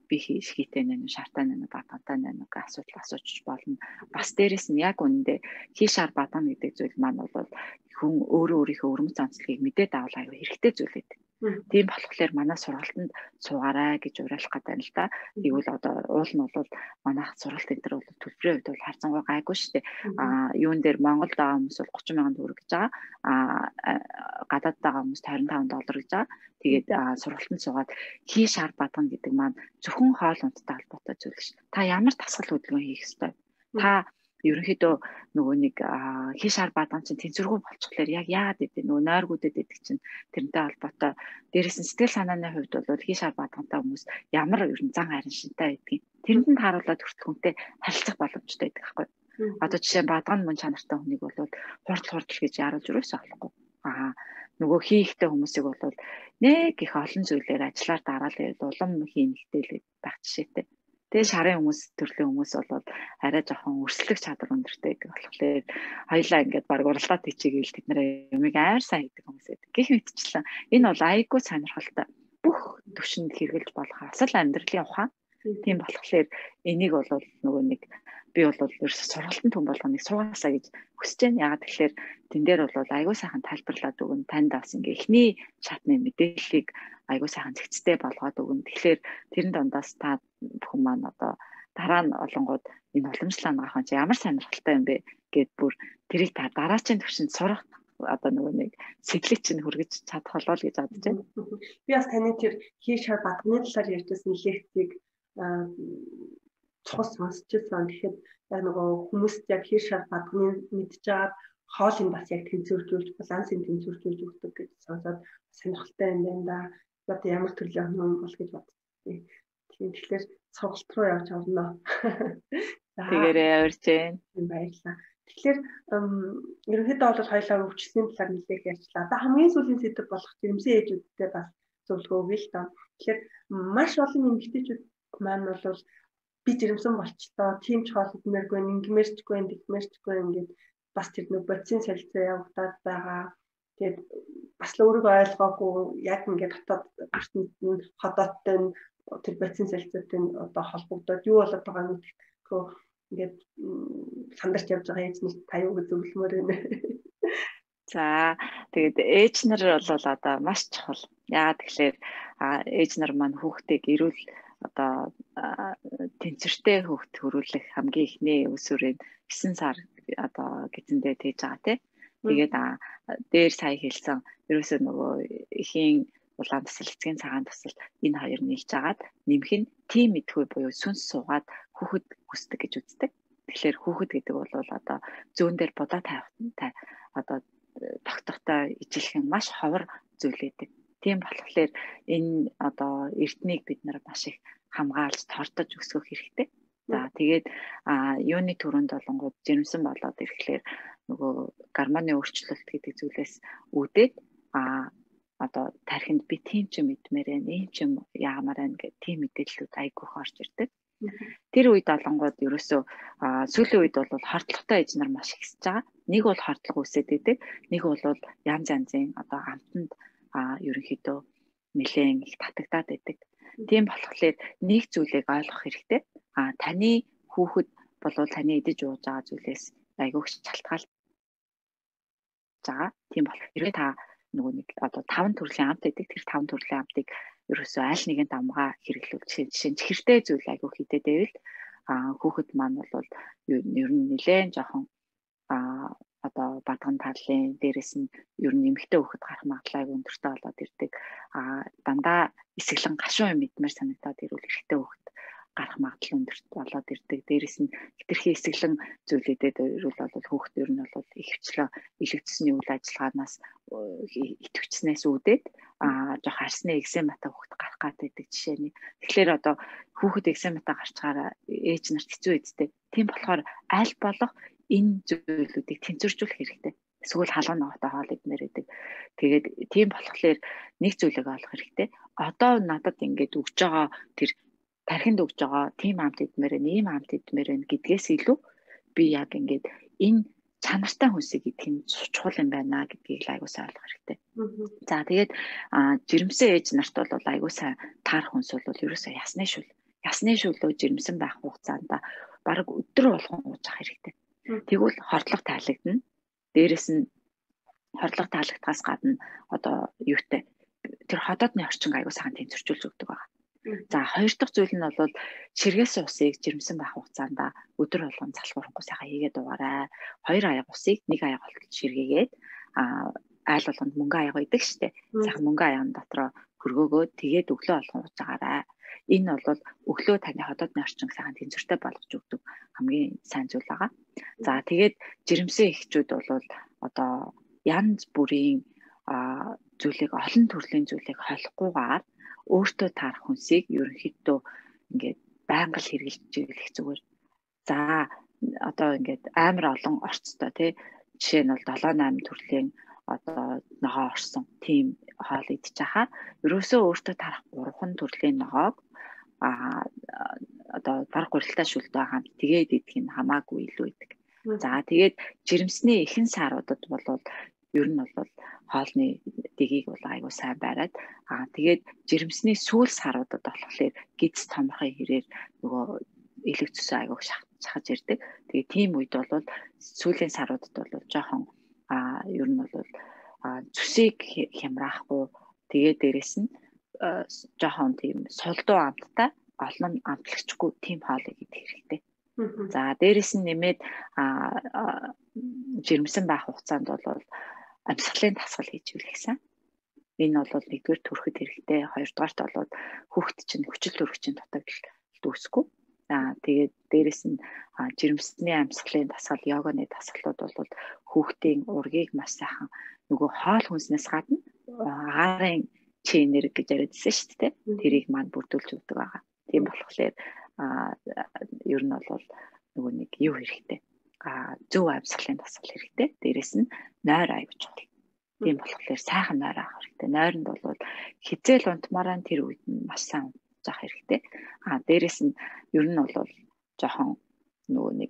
би хийтэй нэ шартаа нэ батантай нэ асуудал асууж болно. Бас дээрэс нь яг үүндээ шар батан гэдэг зүйл маань бол хүн өөрийнхөө өрмөц онцлогийг мэдээд авах аюу хэрэгтэй зүйл гэдэг. Тийм болохоор манай сургалтанд суугаарай гэж уриалах гэдэг юм л да. Тэгвэл одоо уул нь бол манайх сургалт энэ төр бол төлбөрийн хувьд бол харцангуй гайгүй шүү дээ. Юун дээр Монголд байгаа хүмүүс бол 30,000 төгрөг гэж байгаа. Гадаад байгаа хүмүүс $25 гэж байгаа. Тэгээд сургалтанд суугаад шар батгана гэдэг маань зөвхөн хоол ундтай холбоотой зүйл ш. Та ямар тасгал хөдөлгөөн хийх ёстой? Та ерөнхийдөө нөгөө нэг шар батган чинь тэнцвэргүй болчихлоор яг яагаад гэдэг нөгөө нойргүүдэд гэдэг чинь тэрнтэй холбоотой. Дээрээс нь сэтгэл санааны хувьд бол шар батгантай хүмүүс ямар ер нь зан харин шинтэй байдгийг тэрэнд харуулад хүртэл хүнтэй харилцах боломжтой байдаг байхгүй. Одоо жишээ нь батган мөн чанартай хүнийг бол хурдл гэж яруулж өрөөсөө болохгүй. Нөгөө хийхтэй хүмүүсийг бол нэг их олон зүйлээр ажиллаар дараалал улам хийхтэй байх жишээтэй. Тэгээ шарын хүмүүс төрлийн хүмүүс бол арай жоохон өрсөлдөх чадвар өндөртэй гэдэг болохоор хоёлаа ингээд баг уралдаад тийчээгээл тэд нэр юмыг амар сайн хийдэг хүмүүс байдаг. Гэх мэтчлэн энэ бол айгүй сонирхолтой. Бүх төвшөнд хэрэгжилж болох асал амьдралын ухаан. Тийм болохоор энийг бол нөгөө нэг би бол сургалтын түн болгоныг суугаасаа гэж хүсэж байна. Ягаад тэгэхээр тэн дээр бол айгүй сайхан тайлбарлаад өгөн танд бас ингээ эхний шатны мэдээллийг айгүй сайхан зэгцтэй болгоод өгөн. Тэгэхээр тэрэн дондаас та бүхэн маань одоо дараа нь олонгууд энэ уламжлал ангахын чи ямар сонирхолтой юм бэ гэд бүр тэрийг та дараачийн төвшөнд сурах одоо нөгөө нэг сэтлэг чинь хүргэж чадах болов гэж бодож байна. Би бас таны тэр шар батганы талаар ярьжсэн лекцийг цус сонсчихсан. Тэгэхэд яг нөгөө хүмүүст яг шар батганы мэдж байгаа хоолыг бас яг тэнцвэржүүлж, балансыг тэнцвэржүүлж өгдөг гэж сонсоод сонирхолтой юм байна да. Одоо ямар төрлийн хүн бол гэж бодсон. Тэгэхээр цуглт руу явж авна. Тэгээрээ явж байна. Баярлалаа. Тэгэхээр ерөнхийдөө бол хоёулаа өвчлөлийн талаар нэлээд ярьчлаа. Одоо хамгийн сүүлийн сэдэв болох жирэмсэн ээжүүдтэй бас зөвлөгөө өгье л доо. Тэгэхээр маш олон эмэгтэйчүүд маань бол би жирэмсэн болчлоо, тийм ч хоол идмээргүй, ингэмээрчгүй, тэгмээрчгүй ингээд бас тэр нэг бодисын солилцоо явагдаад байгаа. Тэгээд бас л өөрийгөө ойлгоогүй яг ингээд дотоод ертөнцийн ходооттой тэр бодисын солилцоотой одоо холбогдоод юу болоод байгааг мэдхгүй ингээд сандарч явж байгаа ээж нь та юу гэж зөвлөмөр байна. За тэгээд ээж нар бол одоо маш чухал. Яагаад тэгэхээр ээж нар маань хүүхдийг эрүүл одоо тэнцвэртэй хүүхд төрүүлэх хамгийн ихний усүрийн 9 сар одоо гизэндээ тээж байгаа тий. Тэгээд дээр сая хэлсэн ерөөсөө нөгөө ихийн улаан тасал эцгийн цагаан тасал энэ хоёр нийлж агаад нэмэх нь тийм мэдгүй буюу сүнс суугаад хүүхэд хүсдэг гэж үздэг. Тэгэхээр хүүхэд гэдэг бол одоо зүүн дээр будаа тавихтай одоо тогтохтой ижилхэн маш ховор зүйл байдаг. Тийм болохоор энэ одоо эрднийг бид нар маш их хамгаалж тордож өсгөх хэрэгтэй. За тэгээд юуны төрөнд болонгууд жирэмсэн болоод ирэхлээр нөгөө гормоны өөрчлөлт гэдэг зүйлээс үүдээд одоо тархинд би тийм ч мэдмээр байна, ийм ч яамаар байна гэх тийм мэдээллүүд айгүйх орж ирдэг. Тэр үед олонгууд ерөөсөө сүүлийн үед бол хордлоготой ээж нар маш ихсэж байгаа. Нэг бол хордлого үсээд идэг, нэг бол янз янзын одоо амтанд ерөнхийдөө нэлээд их татагдаад идэг. Тийм болохоор нэг зүйлийг ойлгох хэрэгтэй. Таны хүүхэд болвол таны идэж ууж байгаа зүйлээс айгүйх шалтгаалж байгаа. Тийм болохоор хэрвээ та нөгөө нэг одоо 5 төрлийн амт гэдэг тэр 5 төрлийн амтыг ерөөсөө аль нэгэн дамгаа хэрэглүүл жишээ нь чихэртэй зүйл айгүй хийдэг байвал хүүхэд маань бол ер нь нэлээд жоохон одоо бадган талын дээрэс нь ер нь эмэгтэй хүүхэд гарах магадлал өндөртэй болоод ирдэг. Дандаа эсэглэн гашуун юм идмээр санагдаад ирвэл эрэгтэй хүүхэд гарах магадлал өндөрт болоод ирдэг. Дээрэс нь хэтэрхий эсэглэн зүйлүүдэд ирвэл хүүхэд ер нь бол ихвчлэн илэгдсэний үйл ажиллагаанаас итгэвчснээс үүдээд жоох арсны экзематай хүүхэд гарах гэдэг жишээний. Тэгэхээр одоо хүүхэд экзематай гарчгаараа ээж нарт хэцүү эцтэй. Тийм болохоор аль болох энэ зүйлүүдийг тэнцвэржүүлэх хэрэгтэй. Эсвэл халуун ногоотой хоол идмээр байдаг. Тэгээд тийм болохоор нэг зүйлийг олох хэрэгтэй. Одоо надад ингэж өгж байгаа тэр тархинд өгж байгаа тийм амт идмээр байна, ийм амт идмээр байна гэдгээс илүү би яг ингэж энэ чанартай хүнсийг идэх нь чухал юм байна гэдгийг айгуу сайн ойлгох хэрэгтэй. За тэгээд жирэмсэн ээж нарт бол айгуу сайн таарах хүнс бол ерөөсөө ясны шүл. ясны шүлөө жирэмсэн байх хугацаанд бараг өдөр болгон ууж ах хэрэгтэй. Тэгвэл хордлого таалагдана. Дээрээс нь хордлого таалагдахаас гадна одоо юутай тэр ходоодны орчин аягүй сайхан тэнцвэржүүлж өгдөг байна. За хоёр дахь зүйл нь бол ширгээс усыг жирэмсэн байх хугацаанд өдөр болгон залхуурахгүй сайхан хийгээд угаарай. 2 аяга усыг 1 аяга болтол ширгээгээд айл болгонд мөнгө аяга идэг штэ. Сайхан мөнгө аяган дотроо хөргөөгөө тэгээд өглөө болгон ууж байгаарай. Энэ бол өглөө таны ходоодны орчин сайхан тэнцвэртэй болгож өгдөг хамгийн сайн зүйл байгаа. За тэгээд жирэмсэн эхчүүд бол одоо янз бүрийн зүйлийг олон төрлийн зүйлийг холихгүйгээр өөртөө таарах хүнсийг ерөнхийдөө ингээд байнга л хэрэгжилжүүлэх зүгээр. За одоо ингээд амар олон орцтой тий жишээ нь бол 7-8 төрлийн одоо ногоо орсон тийм хоол идчих хаа ерөөсөө өөртөө таарах 3 төрлийн ногоог одоо баг гурилтай шүлдөө хамт тэгээд идэх нь хамаагүй илүү идэг. За тэгээд жирэмсний ихэнх саруудад бол ер нь бол хоолны дэгийг бол аягүй сайн байраад тэгээд жирэмсний сүүл саруудад болохоор гидс томрохын хэрээр нөгөө элэг цэсээ аягүй шахаж ирдэг. Тэгээд тийм үед бол сүүлийн саруудад бол жоохон ер нь бол цүсийг хямраахгүй тэгээд дээрэс нь жоохон тийм солдуу амттай олон амтлагчгүй тийм хоолыг идэх хэрэгтэй. За дээрэс нь нэмээд жирэмсэн байх хугацаанд бол амьсгалын дасгал хийж үлгсэн. Энэ бол нэгдүгээр төрөхөд хэрэгтэй, хоёрдугаарт бол хүүхэд чинь хүчил төрөгчийн дутагдал үүсэхгүй. Тэгээд дээрэс нь жирэмсний амьсгалын дасгал, йоганы дасгалууд бол хүүхдийн ургийг маш сайхан нөгөө хоол хүнснээс гадна агаарын чинэр гэж яриадсэн шүү дээ. Тэрийг маань бүрдүүлж өгдөг байгаа. Тийм болохоор ер нь бол нөгөө нэг юу хэрэгтэй. Зөв амьсгалын дасгал хэрэгтэй. Дээрэс нь нойр аяж чухал. Тийм болохоор сайхан нойр авах хэрэгтэй. Нойронд бол хизээл унтмаараа тэр үед нь маш сайн заах хэрэгтэй. Дээрэс нь ер нь бол жоохон нөгөө нэг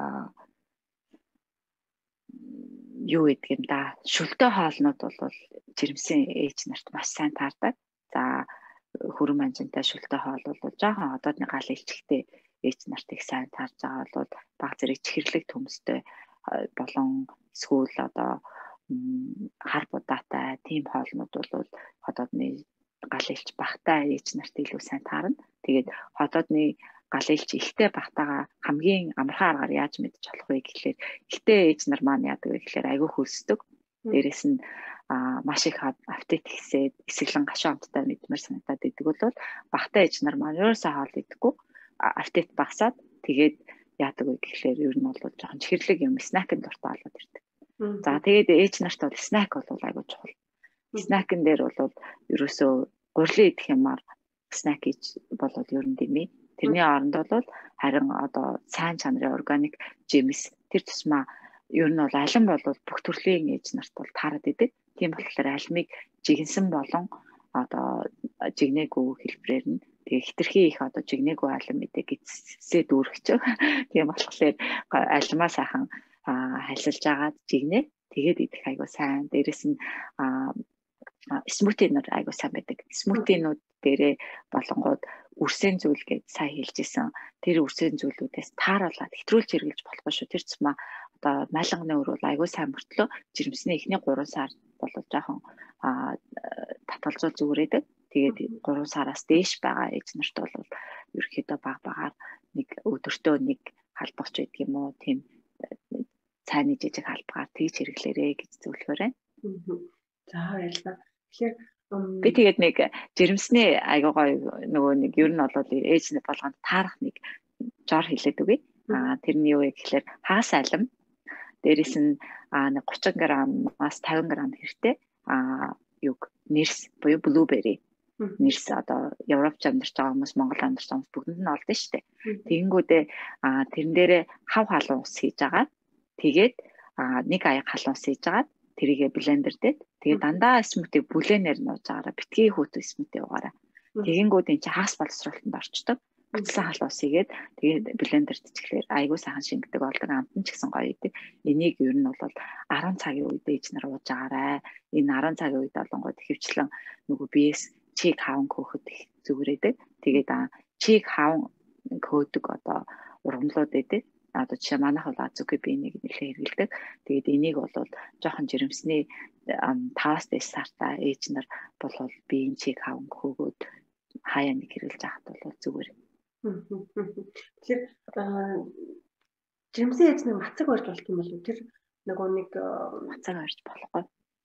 юу гэдэг юм да. Шүлтэй хоолнууд бол жирэмсэн ээж нарт маш сайн таардаг. За хүрэн манжинтай шүлтэй хоол бол жоохон одоодны гал илчлэгтэй ээж нарт их сайн таарж байгаа бол баг зэрэг чихэрлэг төмстэй болон эсвэл одоо хар будаатай тийм хоолнууд бол одоодны гал илч багтай ээж нарт илүү сайн таарна. Тэгээд одоодны гал илч ихтэй багтаага хамгийн амархан аргаар яаж мэдж болох вэ гэхлээр ихтэй ээж нар маань яадаг вэ гэхлээр айгүй хөлсдөг. Дээрээс нь маш их аппетит ихсээд эсэглэн гашуун амттай мэдмээр санагдаад идэг бол багтай ээж нар маань ерөөсөө хоол идэхгүй аппетит багасаад тэгээд яадаг вэ гэхлээр ер нь бол жоохон чихэрлэг юм снакын дуртай болоод ирдэг. За тэгээд ээж нарт бол снак бол айгүй чухал. Снакын дээр бол ерөөсөө гурилан идэх юмар снак гэж бол ер нь дэмий. Тэрний оронд бол харин одоо сайн чанарын органик жимс тэр тусмаа ер нь бол алин бол бүх төрлийн ээж нарт бол таарад идэг. Тийм болохоор алимыг жигэнсэн болон одоо жигнээгүү хэлбэрээр нь тэгээ хитрхи их одоо жигнээгүү алим мэдээ гисээ дүүргэж. Тийм болохоор алимаа сайхан хальсалж агаад жигнээ тэгээд идэх айгуу сайн. Дээрэс нь смутинууд айгуу сайн байдаг. Смутинууд дээрээ болонгууд үрсэн зүйл гэж сайн хэлжсэн. Тэр үрсэн зүйлүүдээс тааруулаад хэтрүүлж хэрэглэж болохгүй шүү. Тэр цэма одоо малганы өр бол айгүй сайн мөртлөө жирэмсний эхний 3 сар бол жоохон татгалзуул зүгээрээдэг. Тэгээд 3 сараас дээш байгаа ээж нарт бол ерөөхдөө багаар нэг өдөртөө нэг халбагч байдаг юм уу? Тийм цайны жижиг халбагаар тэгж хэрэглээрэй гэж зөвлөхөөрэй. За баярлалаа. Тэгэхээр би тэгээд нэг жирэмсний айгуу гоё нөгөө нэг ер нь бол ээж нар болгонд таарах нэг жор хэлээд үгүй. Тэрний юу вэ гэхэлэр хагас алим дээрээс нь 30 граммаас 50 грамм хэрэгтэй юг нэрс буюу блубери нэрс одоо Европч амьдарч байгаа хүмүүс Монгол амьдарч байгаа хүмүүс бүгдэнд нь олдсон шүү дээ. Тэгэнгүүтээ тэрэн дээрээ хав халуун ус хийж агаад тэгээд нэг аяг халуун ус хийж агаад тэрийгэ блендер дээр тэгээд дандаа смути бүлэнээр нууж байгаараа битгий хүүтэ смути угаараа. Тэгэнгүүт эн чи хагас боловсруулалтанд орчдөг. Буцсан халуун ус игээд тэгээд блендерт ичгэлээр айгүй сайхан шингэдэг болдог амтан ч гэсэн гоё идэг. Энийг ер нь бол 10 цагийн үед ээж нар ууж байгаарай. Энэ 10 цагийн үед болонгууд хөвчлэн нөгөө биес чиг хаан хөөхөд зүгрээдэг. Тэгээд чийг хаван хөөдөг одоо ургамлууд эдээ. Одоо жишээ манайх бол азуки би энийг нэлээд хэрэглэдэг. Тэгээд энийг бол жоохон жирэмсний 5-аас дээш сартаа ээж нар бол биеийн чийг хаван хөөгөөд хаяа нэг хэрэглэж авахд бол зүгээр. Тэгэхээр жирэмсэн ээж нэг мацаг барьж болох юм болов тэр нөгөө нэг мацаг барьж болохгүй.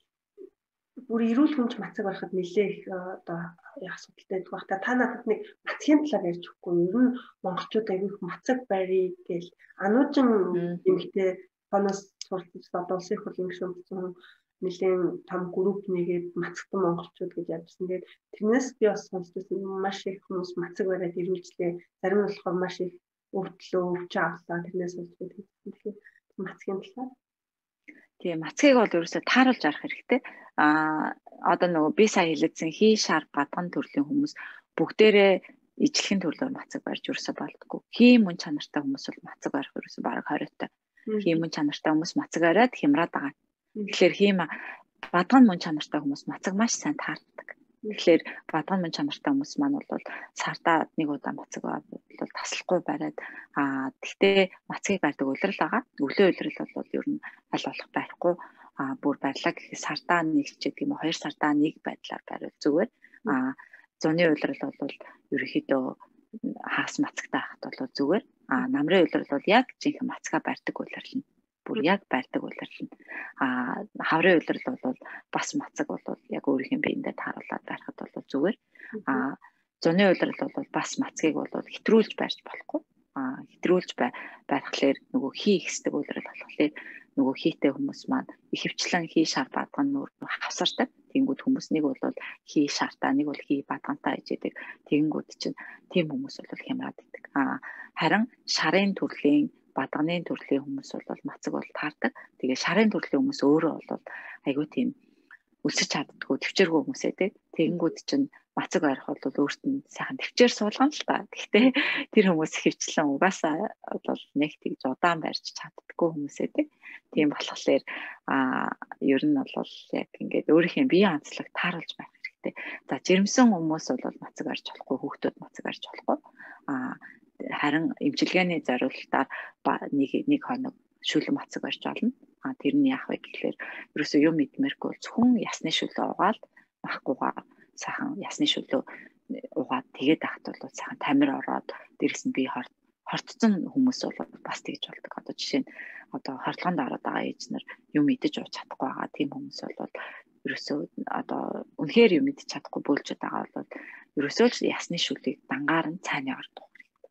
Бүр эрүүл хүнч мацаг барихад нэлээ их одоо асуудалтай байдаг бах. Та надад нэг мацгийн талаар ярьж өгөхгүй. Ер нь монголчууд аягүй мацаг барьж гэл ануужин эмэгтэй фоноос суралцж одоо улсын их хурлын гишүүн нэлийн том групп нэгээд мацагтан монголчууд гэж ярьсан. Тэгээд тэрнээс би бас сонссон маш их хүмүүс мацаг бариад ирүүлжлээ. Зарим нь болохоор маш их өвчлөө, өвч авлаа. Тэрнээс сонсдог. Тэгэхээр мацгийн талаар. Тийм мацгийг бол ерөөсөө тааруулж арах хэрэгтэй. Одоо нөгөө би сая хэлсэн хий шар гадган төрлийн хүмүүс бүгдээрээ ижлэхэн төрлөөр мацаг барьж ерөөсөө болдгоо. Хий мөн чанартай хүмүүс бол мацаг барих ерөөсөө бараг 20-тай. Хий мөн чанартай хүмүүс мацаг бариад хямраад байгаа. Тэгэхээр хий бадган мөн чанартай хүмүүс мацаг маш сайн таардаг. Тэгэхээр бадган мөн чанартай хүмүүс маань бол сартаа нэг удаа мацаг бол таслахгүй бариад тэгтээ мацгийг барьдаг улирал байгаа. Өглөө улирал бол ер нь аль болох барихгүй бүр барьлаа гэхэд сартаа нэг ч гэдэг юм 2 сартаа нэг байдлаар бариул зүгээр. Зуны улирал бол ерөөхдөө хагас мацагтай хахад бол зүгээр. Намрын улирал бол яг жинхэнэ мацгаа барьдаг улирал нь. Бүр яг барьдаг улирал нь. Хаврын улирал бол бас мацаг бол яг өөрийнх нь биендээ тааруулаад барихад бол зүгээр. Зуны улирал бол бас мацгийг бол хэтрүүлж барьж болохгүй. Хэтрүүлж барихлаар нөгөө хий ихсдэг улирал болохоор нөгөө хийтэй хүмүүс маань ихэвчлэн хий шар бадган нөр хавсардаг. Тэнгүүд хүмүүс нэг бол хий шартаа, нэг бол хий бадгантай ижээдэг. Тэнгүүд чинь тийм хүмүүс бол хямраад идэг. Харин шарын төрлийн бадганы төрлийн хүмүүс бол мацаг бол таардаг. Тэгээ шарын төрлийн хүмүүс өөрөө бол айгүй тийм өлсөж чаддгүй, төвчээргүй хүмүүс байдаг. Тэнгүүд чинь мацаг барих бол өөрт нь сайхан төвчээр суулгана л та. Гэхдээ тэр хүмүүс хөвчлэн угаасаа бол нэг тэгж удаан барьж чаддаггүй хүмүүс байдаг. Тийм болохоор ер нь бол яг ингээд өөрийнхөө биеийн онцлог тааруулж байх хэрэгтэй. За жирэмсэн хүмүүс бол мацаг барьж болохгүй, хүүхдүүд мацаг барьж болохгүй. Харин эмчилгээний зорилтоор нэг хоног шүлэн мацаг барьж олно. Тэр нь яах вэ гэхээр ерөөсөө юм идмэргүй бол зөвхөн ясны шүлээ угаал махгүйгаа сайхан ясны шүлээ угаад тэгээд ахт бол сайхан тамир ороод дээрэс нь бие хортцсон хүмүүс бол бас тэгж болдог. Одоо жишээ нь одоо хордлогонд ороод байгаа ээж нар юм идэж ууж чадахгүй байгаа тийм хүмүүс бол ерөөсөө одоо үнэхээр юм идэж чадахгүй бөөлжөд байгаа бол ерөөсөө л ясны шүлийг дангаар нь цааны ордог.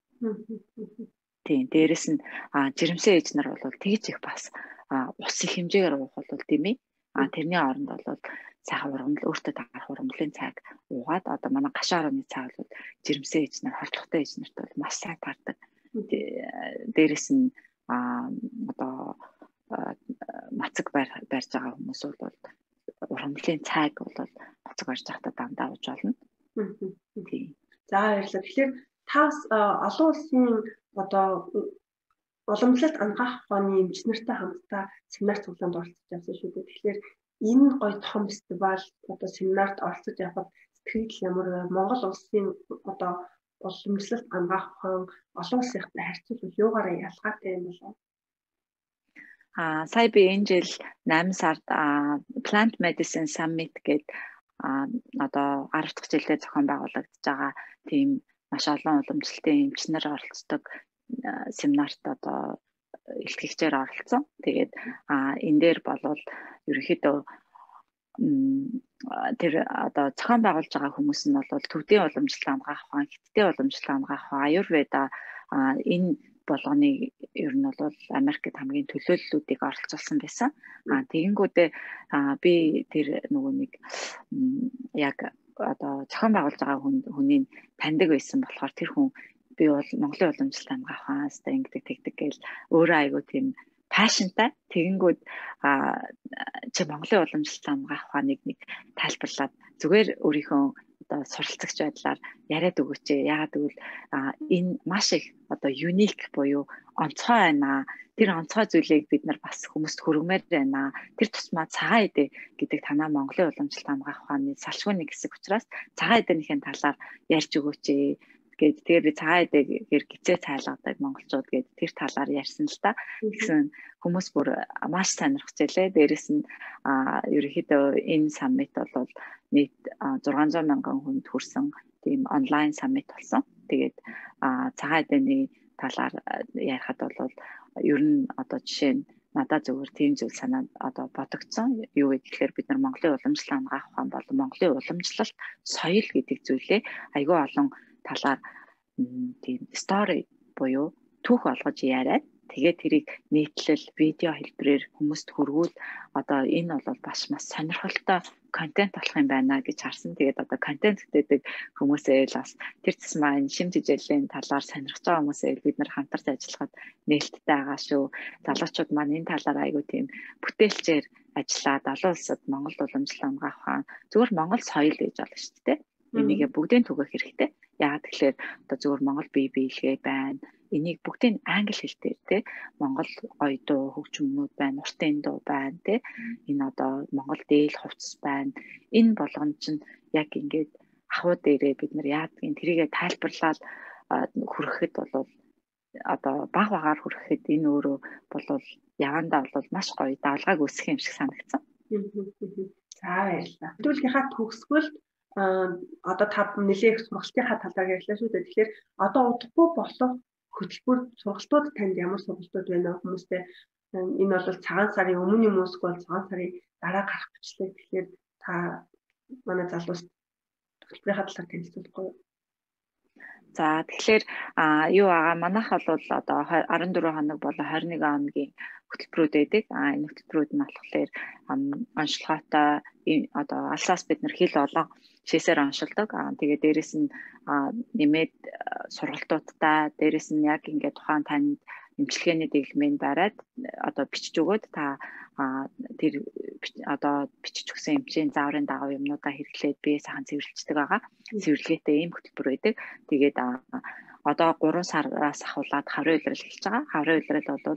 Тийм дээрэс нь жирэмсэн ээж нар бол тэгж их бас ус их хэмжээгээр уух бол димээ. Тэрний оронд бол сайхан ургамал өөртөө таарах ургамлын цайг уугаад одоо манай гашаа орны цай бол жирэмсэн ээж нар хордлоготой ээж нарт бол маш сайн таардаг. Дээрэс нь одоо мацаг барьж байгаа хүмүүс бол ургамлын цайг бол мацаг барьж байхдаа дандаа ууж олно. Тийм. За баярлалаа. Тэгэхээр таас олон улсын одоо уламжлалт ангаах ухааны эмч нартай хамтдаа семинар цуглаанд оролцож явсан шүү дээ. Тэгэхээр энэ гоё том фестивал одоо семинарт оролцож явахад сэтгэл ямар вэ? Монгол улсын одоо уламжлалт ангаах ухаан олон улсынхтай харьцуулбал юугаараа ялгаатай юм болов? Сая би энэ жил 8 сард Plant Medicine Summit гэдэг одоо 10 дахь жилдээ зохион байгуулагдаж байгаа тийм маш олон уламжлалтын эмч нар оролцдог семинарт одоо илтгэгчээр оролцсон. Тэгээд энэ дээр болвол ерөнхийдөө тэр одоо зохион байгуулж байгаа хүмүүс нь бол төвдийн уламжлалт ангаах ухаан, хятадын уламжлалт ангаах ухаан, аюрведа энэ болгоныг ер нь бол Америкт хамгийн төлөөллүүдийг оролцуулсан байсан. Тэгэнгүүтээ би тэр нөгөө нэг яг одоо зохион байгуулж байгаа хүний таньдаг байсан болохоор тэр хүн би бол Монголын уламжлалт ангаах ухаанастай ингэдэг тэгдэг гэж өөрөө айгуу тийм пашнтай тэгэнгүүт чи Монголын уламжлалт ангаах ухааныг нэг тайлбарлаад зүгээр өөрийнхөө одоо суралцагч байдлаар яриад өгөөч. Яагаад гэвэл энэ маш их одоо юник буюу онцгой байна. Тэр онцгой зүйлийг бид нар бас хүмүүст хүргэмээр байна. Тэр тусмаа цагаан эдэ гэдэг танаа Монголын уламжлалт ангаах ухааны салшгүй нэг хэсэг учраас цагаан эдэнийхэн талаар ярьж өгөөч. гээд тэгээ би цагаан эдэгээр гизээ цайлгадаг монголчууд гээд тэр талаар ярьсан л та. Тэгсэн хүмүүс бүр маш сонирхож байлаа. Дээрэс нь ерөнхийдөө энэ саммит бол нийт 600 мянган хүнд хүрсэн тийм онлайн саммит болсон. Тэгээд цагаан эдэний талаар ярихад бол ер нь одоо жишээ нь надад зөвхөн тийм зүйл санаад одоо бодогдсон. Юу гэхээр бид нар Монголын уламжлал ангаах ухаан болон Монголын уламжлалт соёл гэдэг зүйлээ айгүй олон талаар тийм стори буюу түүх олгож яриад тэгээд тэрийг нийтлэл видео хэлбэрээр хүмүүст хүргүүл одоо энэ бол бас маш сонирхолтой контент болох юм байна гэж харсан. Тэгээд одоо контент гэдэг хүмүүсээ л бас тэр тусмаа энэ шим жижиглийн талаар сонирхож байгаа хүмүүсээ бид нар хамтарч ажиллахад нээлттэй байгаа шүү. Залуучууд маань энэ талаар айгүй тийм бүтээлчээр ажиллаад олон улсад Монгол уламжлал ангаах ухаан зөвхөн Монгол соёл гэж болно шүү дээ. Энийг бүгдийн түгэх хэрэгтэй. Яагаад тэгэхээр одоо зөвхөн Монгол бие биелгээ байна. Энийг бүгдийг англи хэлээр те Монгол гоё дуу хөгжмөнүүд байна, уртын дуу байна те. Энэ одоо Монгол дээл хувцас байна. Энэ болгон чинь яг ингээд ахуй дээрээ бид нар яадгийн тэрийгэ тайлбарлаад хүрэхэд бол одоо баг багаар хүрэхэд энэ өөрөө бол явандаа бол маш гоё давлгааг үүсгэх юм шиг санагдсан. За баярлалаа. Хэдүүлгийнхаа төгсгөл одоо та нэлээх сургалтынхаа талаар ярьлаа шүү дээ. Тэгэхээр одоо удахгүй болох хөтөлбөр сургалтууд танд ямар сургалтууд байна вэ хүмүүстэй? Энэ бол цагаан сарын өмнө юм уусгүй бол цагаан сарын дараа гарах бичлэг. Тэгэхээр та манай залуус хөтөлбөрийнхаа талаар танилцуулахгүй юу? За тэгэхээр юу байгаа манайх бол одоо 14 хоног болон 21 хоногийн хөтөлбөрүүд байдаг. Энэ хөтөлбөрүүд нь болохоор онцлогоотой одоо алсаас бид нар хэл болон шээсээр оншилдог. Тэгээд дээрэс нь нэмээд сургалтуудтай дээрэс нь яг ингээд тухайн танд эмчилгээний дэглэмийг бариад одоо бичиж өгөөд та тэр одоо бичиж өгсөн эмчийн зааврын дагуу юмнуудаа хэрэглээд бие сайхан цэвэрлждэг байгаа. Цэвэрлэгээтэй ийм хөтөлбөр байдаг. Тэгээд одоо 3 сараас ахуулаад хаврын улирал эхэлж байгаа. Хаврын улирал бол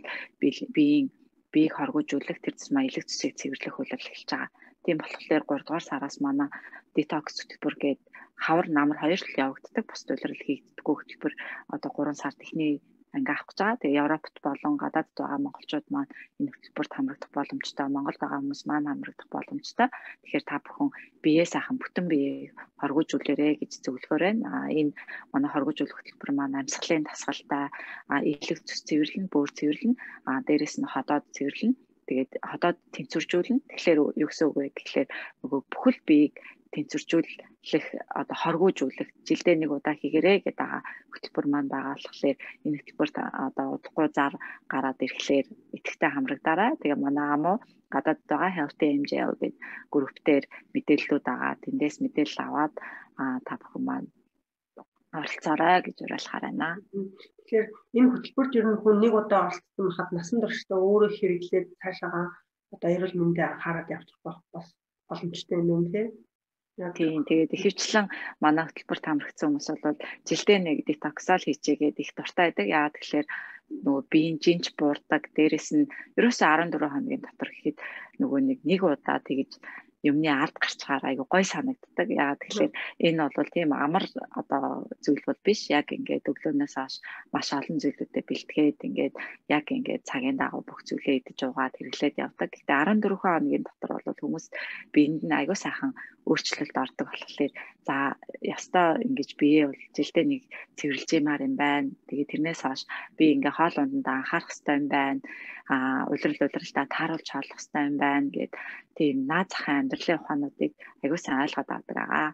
биеийг хоргожүүлэх тэр тусмаа элэг цэсийг цэвэрлэх улирал эхэлж байгаа. Тийм болохоор 3 дугаар сараас манай детокс хөтөлбөр гээд хавар намар хоёр л явагддаг. Бусд улирал хийгддэггүй хөтөлбөр одоо 3 сард эхний анги авах гэж байгаа. Тэгээ Европт болон гадаадд байгаа монголчууд маань энэ хөтөлбөрт хамрагдах боломжтой. Монголд байгаа хүмүүс маань хамрагдах боломжтой. Тэгэхээр та бүхэн биеэ сайхан бүтэн биеийг хоргожүүлээрэй гэж зөвлөхөөр байна. Энэ манай хоргожүүлэх хөтөлбөр маань амьсгалын тасгалтай, элэг цэс цэвэрлэн, бөөр цэвэрлэн, дээрэс нь ходоод цэвэрлэн. Тэгээд ходоод тэнцвэржүүлнэ. Тэгэхээр юу гэсэн үг вэ гэхээр нөгөө бүхэл биеийг тэнцвэржүүлэх одоо хоргоожүүлэх жилдээ нэг удаа хийгэрэй гэдэг байгаа хөтөлбөр маань байгаа болохоор энэ хөтөлбөрт одоо удахгүй зар гараад ирэхлээр идэвхтэй хамрагдаарай. Тэгээ манай амуу гадаад байгаа Healthy MGL гэдэг групптээр мэдээллүүд байгаа. Тэндээс мэдээлэл аваад та бүхэн маань оролцоорой гэж уриалахаар байна. Тэгэхээр энэ хөтөлбөрт ер нь хүн нэг удаа оролцсон хад насан туршдаа өөрөө хэрэглээд цаашаа одоо эрүүл мэндэ анхаарал явуулах бас боломжтой юм байна тийм. Тийм тэгээд ихэвчлэн манай хөтөлбөрт хамрагдсан хүмүүс бол жилдээ нэг детоксол хийчихгээд их дуртай байдаг. Яагаад тэгэхээр нөгөө биеийн жинж буурдаг. Дээрэс нь ерөөсөө 14 хоногийн дотор гэхэд нөгөө нэг удаа тэгж юмны ард гарчгаар айгу гой санагддаг. Яагаад тэгэхээр энэ бол тийм амар одоо зүйл бол биш. Яг ингээд өглөөнөөс хойш маш олон зүйлүүдэд бэлтгээд ингээд яг ингээд цагийн дагуу бүх зүйлээ идэж уугаад хэрэглээд явдаг. Гэхдээ 14 хоногийн дотор бол хүмүүс биед нь айгу сайхан өөрчлөлт ордог болохоор за ястаа ингэж бие бол жилдээ нэг цэвэрлжмаар юм байна. Тэгээ тэрнээс хойш би ингээ хоол ундаа анхаарах хэрэгтэй юм байна. Улиралтаа тааруулж хаалах хэрэгтэй юм байна гэд тийм наад захын амьдралын ухаануудыг аягүй сайн ойлгоод авдаг аа.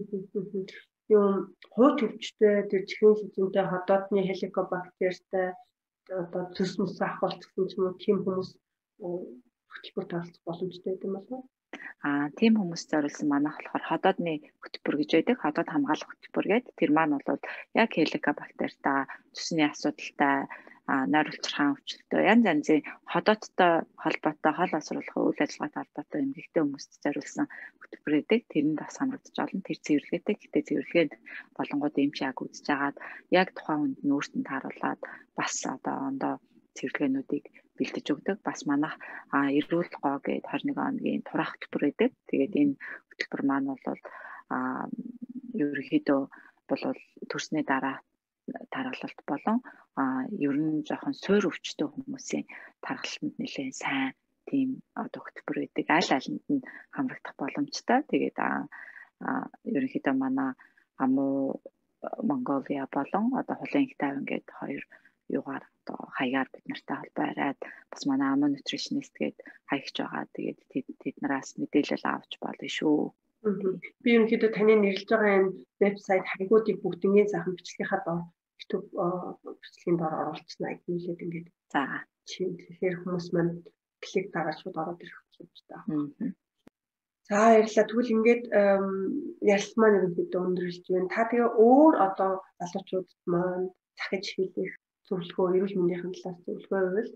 Юм хууч өвчтэй тэр чихэн сүзэнтэй ходоодны хеликобактертэй одоо цэс мэс авах болсон ч юм уу тийм хүмүүс хөтөлбөрт оролцох боломжтой гэдэг юм болов уу? Тийм хүмүүс зориулсан манайх болохоор ходоодны хөтөлбөр гэж байдаг. Ходоод хамгаалах хөтөлбөр гэдэг. Тэр маань бол яг хеликобактертай, цэсний асуудалтай, нойр улчирхаан өвчлөлтөө янз янзын ходоодтой холбоотой хол осруулах үйл ажиллагаатай холбоотой эмгэгтэй хүмүүст зориулсан хөтөлбөр гэдэг. Тэрэнд бас хамрагдаж олон тэр цэвэрлэгээтэй. Гэтэ цэвэрлэгээд болонгууд эмч яг үзэж агаад яг тухайн хүнд нь өөртөө тааруулаад бас одоо цэвэрлэгээнүүдийг бэлдэж өгдөг. Бас манайх эрүүл гоо гээд 21 хоногийн тураах хөтөлбөр байдаг. Тэгээд энэ хөтөлбөр маань бол ерөнхийдөө бол төрсний дараа тархалт болон ер нь жоохон суур өвчтөй хүмүүсийн тархалтанд нэлээд сайн тийм хөтөлбөр байдаг. Аль алинд нь хамрагдах боломжтой. Тэгээд ерөнхийдөө манай амуу Монголиа болон Хулын Хитаав ингээд хоёр юугаар хаягаар бид нартай холбоо бариад бас манай амуу нутриtionist гээд хаягч байгаа. Тэгээд тэднээс мэдээлэл авч болно шүү. Би ерөнхийдөө таны нэрлэж байгаа энэ вебсайт хагигуудыг бүгднийг сайхан бичлэгийнхаа доор YouTube бичлэгийн доор оруулчихна гэхлээр ингээд тэгэхээр хүмүүс маань клик дараад шууд ороод ирэх гэж байна. За баярлалаа. Тэгвэл ингээд ярилцсан маань ерөнхийдөө өндөрлөж байна. Та тэгээ өөр залуучууд маань захиж хэлэх зөвлөгөө, эрүүл мэндийн талаас зөвлөгөө байвал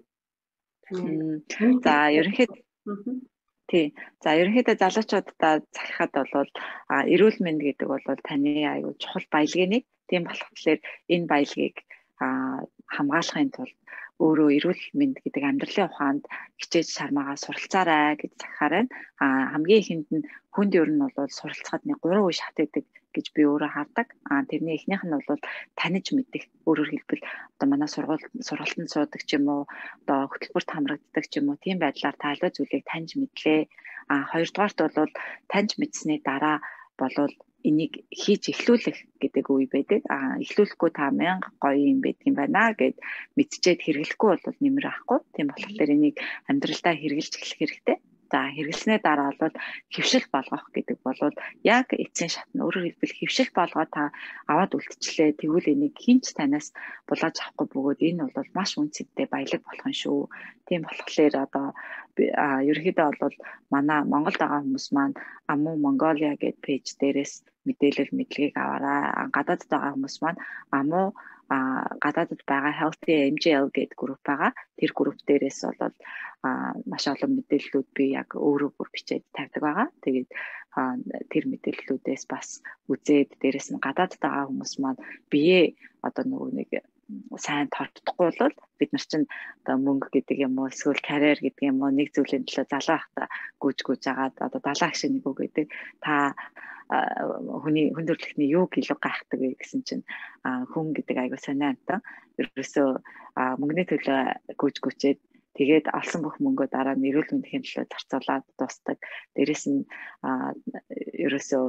ерөнхийдөө залуучуудаа захихад бол эрүүл мэнд гэдэг бол таны аюул чухал баялгийн нэг. Тийм болохоор энэ баялагийг хамгаалахын тулд өөрөө эрүүл мэнд гэдэг амьдралын ухаанд хичээж шармаагаа суралцаарай гэж захихаар байна. Хамгийн ихэнд нь хүнд ер нь бол суралцахад 3 үе шат гэдэг гэж би өөрөө хардаг. Тэрний эхнийх нь бол таниж мэдэх. Өөрөөр хэлбэл манай сургалтанд суудаг ч юм уу, хөтөлбөрт хамрагддаг ч юм уу, тийм байдлаар та аливаа зүйлийг таньж мэдлээ. Хоёрдугаарт бол таньж мэдсэний дараа болвол энийг хийж эхлүүлэх гэдэг үе байдаг. Эхлүүлэхгүй та 1000 гоё юм байдаг юм байна гэд мэдчихэд хэрэглэхгүй бол нэмэр авахгүй. Тийм болохоор энийг амьдралдаа хэрэгжилж эхлэх хэрэгтэй. За хэрэглэснээ дараа бол хөвшил болгох гэдэг бол яг эцсийн шат нь өөрөөр хэлбэл хөвшил болгоо та аваад үлдчихлээ. Тэгвэл энийг хинч танаас булааж авахгүй бөгөөд энэ бол маш үнцэнтэй баялаг болох нь шүү. Тийм болохоор ерөнхийдөө бол манай Монголд байгаа хүмүүс маань Амуу Mongolia гэдэг пэйж дээрээс мэдээлэл мэдлэгийг аваарай. Гадаадд байгаа хүмүүс маань Амуу гадаадд байгаа Healthy MGL гэдэг групп байгаа. Тэр групп дээрээс бол маш олон мэдээллүүд би яг өөрөө бүр бичээд тавьдаг байгаа. Тэгээд тэр мэдээллүүдээс бас үзээд дээрээс нь гадаадд байгаа хүмүүс маань бие нөгөө нэг сайн тордохгүй бол бид нар чинь мөнгө гэдэг юм уу эсвэл карьер гэдэг юм уу нэг зүйлийн төлөө залуу байхдаа гүйж агаад далаа гişиг нэг үг гэдэг та хүний хүн төрөлхтний юу гэлэг гайхдаг вэ гэсэн чинь хүн гэдэг айгуу сонио амтан ерөөсөө мөнгөний төлөө гүйчээд тэгээд алсан бүх мөнгөө дараа нь эрүүл мэндийн төлөө зарцуулаад дуустдаг. Дээрэс нь ерөөсөө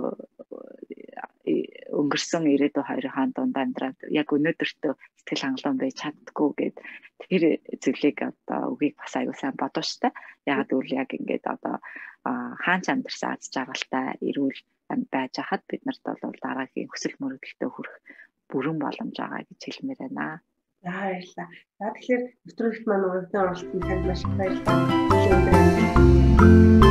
өнгөрсөн 92 хаан дунд амьдраад яг өнөөдөртөө сэтгэл хангалуун байж чаддгүй гэд тэр зүйлийг үгийг бас аюу сайн бодоо штэ. Яг үл яг ингээд хаан ч амьдсан аз жаргалтай эрүүл байж хахад бид нарт бол дараагийн хүсэл мөрөөдөлтөд хүрэх бүрэн боломж байгаа гэж хэлмээр байна. За баярлалаа. За тэгэхээр нэвтрүүлэгт маань урагдан оролцсон танд маш их баярлалаа.